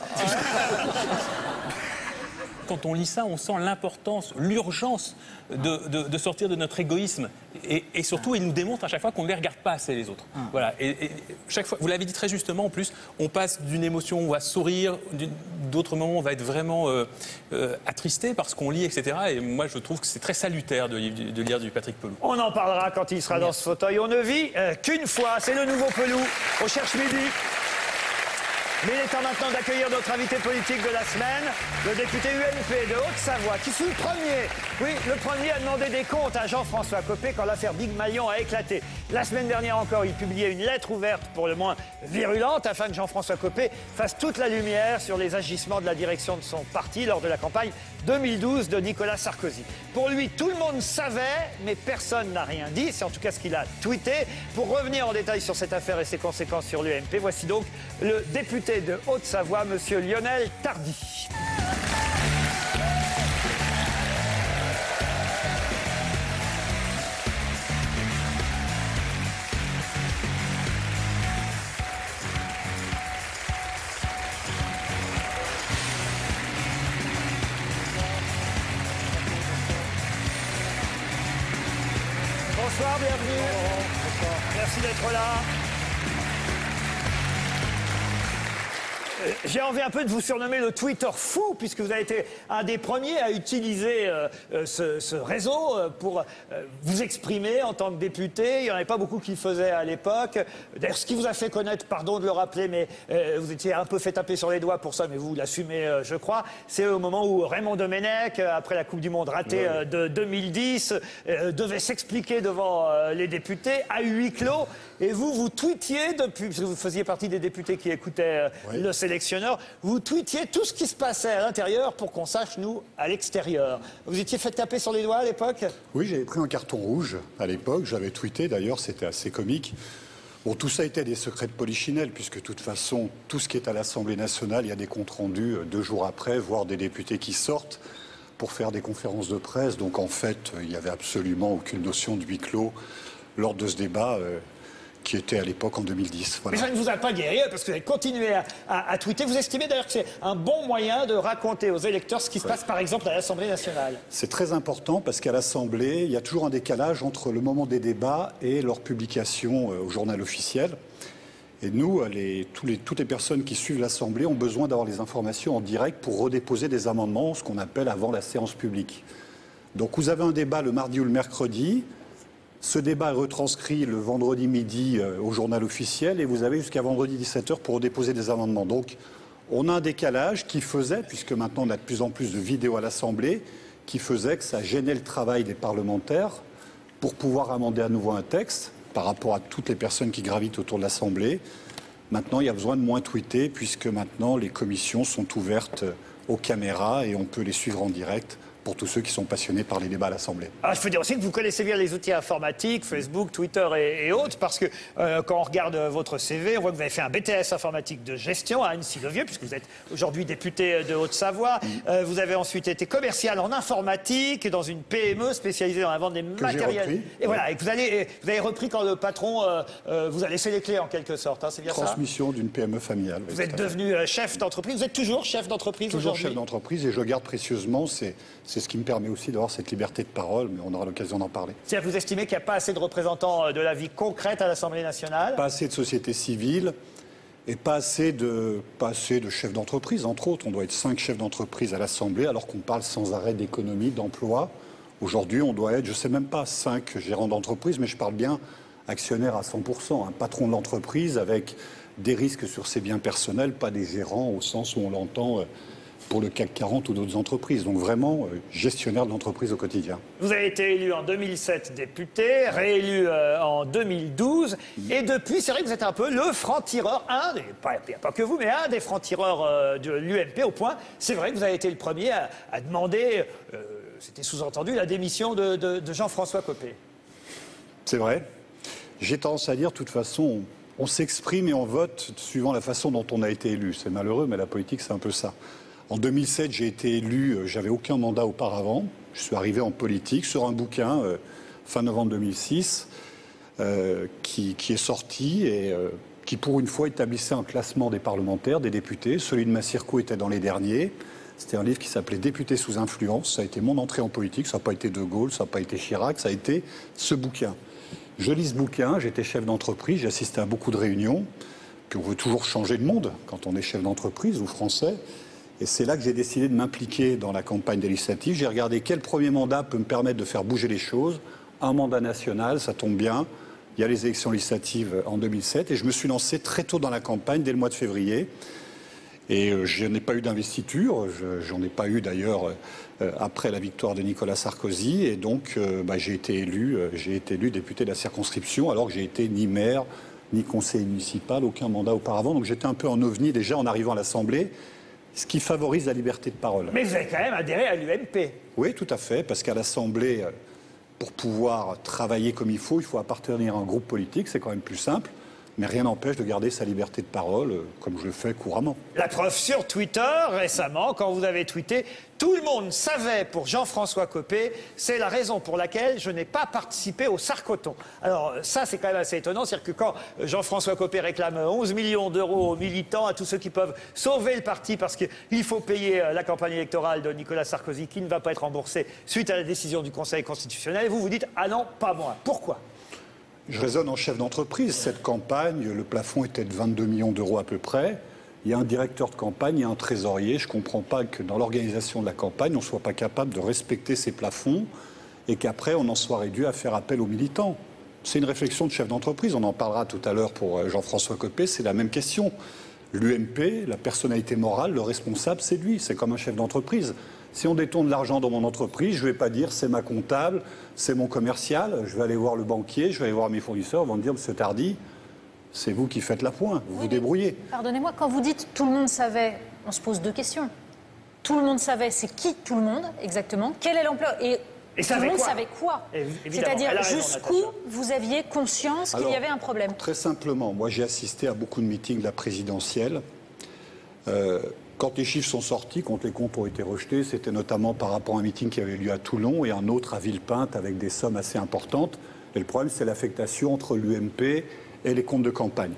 Quand on lit ça, on sent l'importance, l'urgence de sortir de notre égoïsme. Et surtout, il nous démontre à chaque fois qu'on ne les regarde pas assez, les autres. Voilà. Et chaque fois, vous l'avez dit très justement, en plus, on passe d'une émotion où on va sourire, d'autres moments on va être vraiment attristé par ce qu'on lit, etc. Et moi, je trouve que c'est très salutaire de lire du Patrick Pelloux. On en parlera quand il sera dans ce fauteuil. On ne vit qu'une fois. C'est le nouveau Pelloux. On cherche midi. Mais il est temps maintenant d'accueillir notre invité politique de la semaine, le député UMP de Haute-Savoie, qui fut le premier à demander des comptes à Jean-François Copé quand l'affaire Big Maillon a éclaté. La semaine dernière encore, il publiait une lettre ouverte pour le moins virulente afin que Jean-François Copé fasse toute la lumière sur les agissements de la direction de son parti lors de la campagne 2012 de Nicolas Sarkozy. Pour lui, tout le monde savait, mais personne n'a rien dit. C'est en tout cas ce qu'il a tweeté. Pour revenir en détail sur cette affaire et ses conséquences sur l'UMP, voici donc le député de Haute-Savoie, monsieur Lionel Tardy. Bonsoir, bienvenue. Bonsoir. Merci d'être là. J'ai envie un peu de vous surnommer le Twitter fou, puisque vous avez été un des premiers à utiliser ce réseau pour vous exprimer en tant que député. Il n'y en avait pas beaucoup qui le faisaient à l'époque. D'ailleurs, ce qui vous a fait connaître, pardon de le rappeler, mais vous étiez un peu fait taper sur les doigts pour ça, mais vous l'assumez, je crois. C'est au moment où Raymond Domenech, après la Coupe du Monde ratée de 2010, devait s'expliquer devant les députés à huis clos. Et vous tweetiez depuis, parce que vous faisiez partie des députés qui écoutaient le sélectionneur, vous tweetiez tout ce qui se passait à l'intérieur pour qu'on sache, nous, à l'extérieur. Vous étiez fait taper sur les doigts à l'époque? Oui, j'avais pris un carton rouge à l'époque. J'avais tweeté, d'ailleurs, c'était assez comique. Bon, tout ça était des secrets de polichinelle, puisque de toute façon, tout ce qui est à l'Assemblée nationale, il y a des comptes rendus 2 jours après, voire des députés qui sortent pour faire des conférences de presse. Donc en fait, il n'y avait absolument aucune notion de huis clos lors de ce débat qui était à l'époque en 2010. Voilà. Mais ça ne vous a pas guéri, parce que vous avez continué à tweeter. Vous estimez d'ailleurs que c'est un bon moyen de raconter aux électeurs ce qui se passe par exemple à l'Assemblée nationale? C'est très important parce qu'à l'Assemblée, il y a toujours un décalage entre le moment des débats et leur publication au journal officiel. Et nous, toutes les personnes qui suivent l'Assemblée ont besoin d'avoir les informations en direct pour redéposer des amendements, ce qu'on appelle avant la séance publique. Donc vous avez un débat le mardi ou le mercredi. Ce débat est retranscrit le vendredi midi au journal officiel et vous avez jusqu'à vendredi 17h pour déposer des amendements. Donc on a un décalage qui faisait, puisque maintenant on a de plus en plus de vidéos à l'Assemblée, qui faisait que ça gênait le travail des parlementaires pour pouvoir amender à nouveau un texte par rapport à toutes les personnes qui gravitent autour de l'Assemblée. Maintenant, il y a besoin de moins tweeter puisque maintenant les commissions sont ouvertes aux caméras et on peut les suivre en direct pour tous ceux qui sont passionnés par les débats à l'Assemblée. Alors, je peux dire aussi que vous connaissez bien les outils informatiques, Facebook, Twitter et autres, parce que quand on regarde votre CV, on voit que vous avez fait un BTS informatique de gestion à Annecy-le-Vieux, puisque vous êtes aujourd'hui député de Haute-Savoie. Vous avez ensuite été commercial en informatique dans une PME spécialisée dans la vente des matériels. Et voilà, et que vous avez repris quand le patron vous a laissé les clés en quelque sorte, hein, c'est bien ça? Transmission d'une PME familiale. Vous êtes devenu chef d'entreprise, vous êtes toujours chef d'entreprise aujourd'hui? Toujours chef d'entreprise, et je garde précieusement, c'est ce qui me permet aussi d'avoir cette liberté de parole, mais on aura l'occasion d'en parler. C'est-à-dire que vous estimez qu'il n'y a pas assez de représentants de la vie concrète à l'Assemblée nationale? Pas assez de société civile et pas assez de chefs d'entreprise, entre autres. On doit être 5 chefs d'entreprise à l'Assemblée, alors qu'on parle sans arrêt d'économie, d'emploi. Aujourd'hui, on doit être, je ne sais même pas, 5 gérants d'entreprise, mais je parle bien actionnaire à 100%, un patron de l'entreprise avec des risques sur ses biens personnels, pas des gérants au sens où on l'entend pour le CAC 40 ou d'autres entreprises. Donc vraiment, gestionnaire de l'entreprise au quotidien. Vous avez été élu en 2007 député, réélu en 2012. Et depuis, c'est vrai que vous êtes un peu le franc-tireur, pas que vous, mais un des francs-tireurs de l'UMP, au point, c'est vrai que vous avez été le premier à demander, c'était sous-entendu, la démission de Jean-François Copé. C'est vrai. J'ai tendance à dire, de toute façon, on s'exprime et on vote suivant la façon dont on a été élu. C'est malheureux, mais la politique, c'est un peu ça. En 2007, j'ai été élu, j'avais aucun mandat auparavant. Je suis arrivé en politique sur un bouquin, fin novembre 2006, qui est sorti et qui, pour une fois, établissait un classement des parlementaires, des députés. Celui de Massirko était dans les derniers. C'était un livre qui s'appelait « Députés sous influence ». Ça a été mon entrée en politique. Ça n'a pas été De Gaulle, ça n'a pas été Chirac, ça a été ce bouquin. Je lis ce bouquin, j'étais chef d'entreprise, j'ai assisté à beaucoup de réunions. Puis on veut toujours changer de monde quand on est chef d'entreprise ou français. Et c'est là que j'ai décidé de m'impliquer dans la campagne législative. J'ai regardé quel premier mandat peut me permettre de faire bouger les choses. Un mandat national, ça tombe bien. Il y a les élections législatives en 2007. Et je me suis lancé très tôt dans la campagne, dès le mois de février. Et je n'ai pas eu d'investiture. J'en ai pas eu d'ailleurs après la victoire de Nicolas Sarkozy. Et donc, j'ai été élu député de la circonscription, alors que j'ai été ni maire, ni conseiller municipal, aucun mandat auparavant. Donc j'étais un peu en ovni déjà en arrivant à l'Assemblée. Ce qui favorise la liberté de parole. Mais vous avez quand même adhéré à l'UMP. Oui, tout à fait, parce qu'à l'Assemblée, pour pouvoir travailler comme il faut appartenir à un groupe politique, c'est quand même plus simple. Mais rien n'empêche de garder sa liberté de parole, comme je le fais couramment. La preuve sur Twitter, récemment, quand vous avez tweeté « Tout le monde savait pour Jean-François Copé, c'est la raison pour laquelle je n'ai pas participé au Sarcoton ». Alors ça, c'est quand même assez étonnant. C'est-à-dire que quand Jean-François Copé réclame 11 millions d'euros aux militants, à tous ceux qui peuvent sauver le parti parce qu'il faut payer la campagne électorale de Nicolas Sarkozy qui ne va pas être remboursée suite à la décision du Conseil constitutionnel, vous vous dites « Ah non, pas moi ». Pourquoi ? Je raisonne en chef d'entreprise. Cette campagne, le plafond était de 22 millions d'euros à peu près. Il y a un directeur de campagne, il y a un trésorier. Je ne comprends pas que dans l'organisation de la campagne, on ne soit pas capable de respecter ces plafonds et qu'après, on en soit réduit à faire appel aux militants. C'est une réflexion de chef d'entreprise. On en parlera tout à l'heure pour Jean-François Copé. C'est la même question. L'UMP, la personnalité morale, le responsable, c'est lui. C'est comme un chef d'entreprise. Si on détourne de l'argent dans mon entreprise, je ne vais pas dire c'est ma comptable, c'est mon commercial, je vais aller voir le banquier, je vais aller voir mes fournisseurs, ils vont me dire monsieur Tardy, c'est vous qui faites la pointe, vous vous débrouillez. Pardonnez-moi, quand vous dites tout le monde savait, on se pose deux questions. Tout le monde savait, c'est qui tout le monde exactement? Quel est l'ampleur? Et tout le monde savait quoi? C'est-à-dire jusqu'où vous aviez conscience qu'il y avait un problème? Très simplement, moi j'ai assisté à beaucoup de meetings de la présidentielle. Quand les chiffres sont sortis, quand les comptes ont été rejetés, c'était notamment par rapport à un meeting qui avait lieu à Toulon et un autre à Villepinte avec des sommes assez importantes. Et le problème, c'est l'affectation entre l'UMP et les comptes de campagne.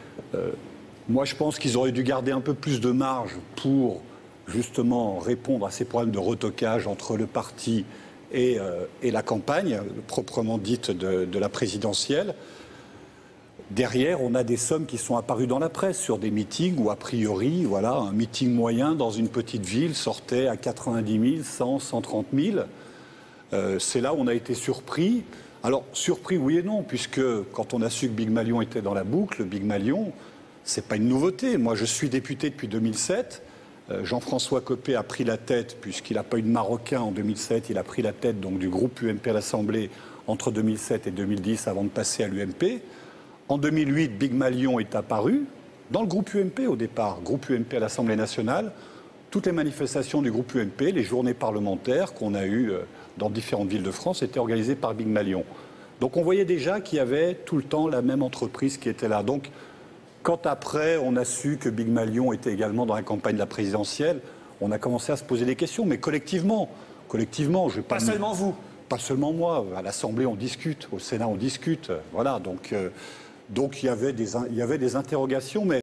Moi, je pense qu'ils auraient dû garder un peu plus de marge pour justement répondre à ces problèmes de retoquage entre le parti et la campagne, proprement dite de la présidentielle. Derrière, on a des sommes qui sont apparues dans la presse sur des meetings où, a priori, voilà, un meeting moyen dans une petite ville sortait à 90 000, 100, 130 000. C'est là où on a été surpris. Alors, surpris, oui et non, puisque quand on a su que Big Malion était dans la boucle, Big Malion, c'est pas une nouveauté. Moi, je suis député depuis 2007. Jean-François Copé a pris la tête, puisqu'il n'a pas eu de Marocain en 2007, il a pris la tête donc, du groupe UMP à l'Assemblée entre 2007 et 2010 avant de passer à l'UMP. En 2008, Big Malion est apparu dans le groupe UMP au départ, groupe UMP à l'Assemblée nationale. toutes les manifestations du groupe UMP, les journées parlementaires qu'on a eues dans différentes villes de France, étaient organisées par Big Malion. Donc on voyait déjà qu'il y avait tout le temps la même entreprise qui était là. Donc quand après on a su que Big Malion était également dans la campagne de la présidentielle, on a commencé à se poser des questions. Mais collectivement, je vais Pas seulement vous. Pas seulement moi. À l'Assemblée on discute, au Sénat on discute. Voilà. Donc il y avait des interrogations, mais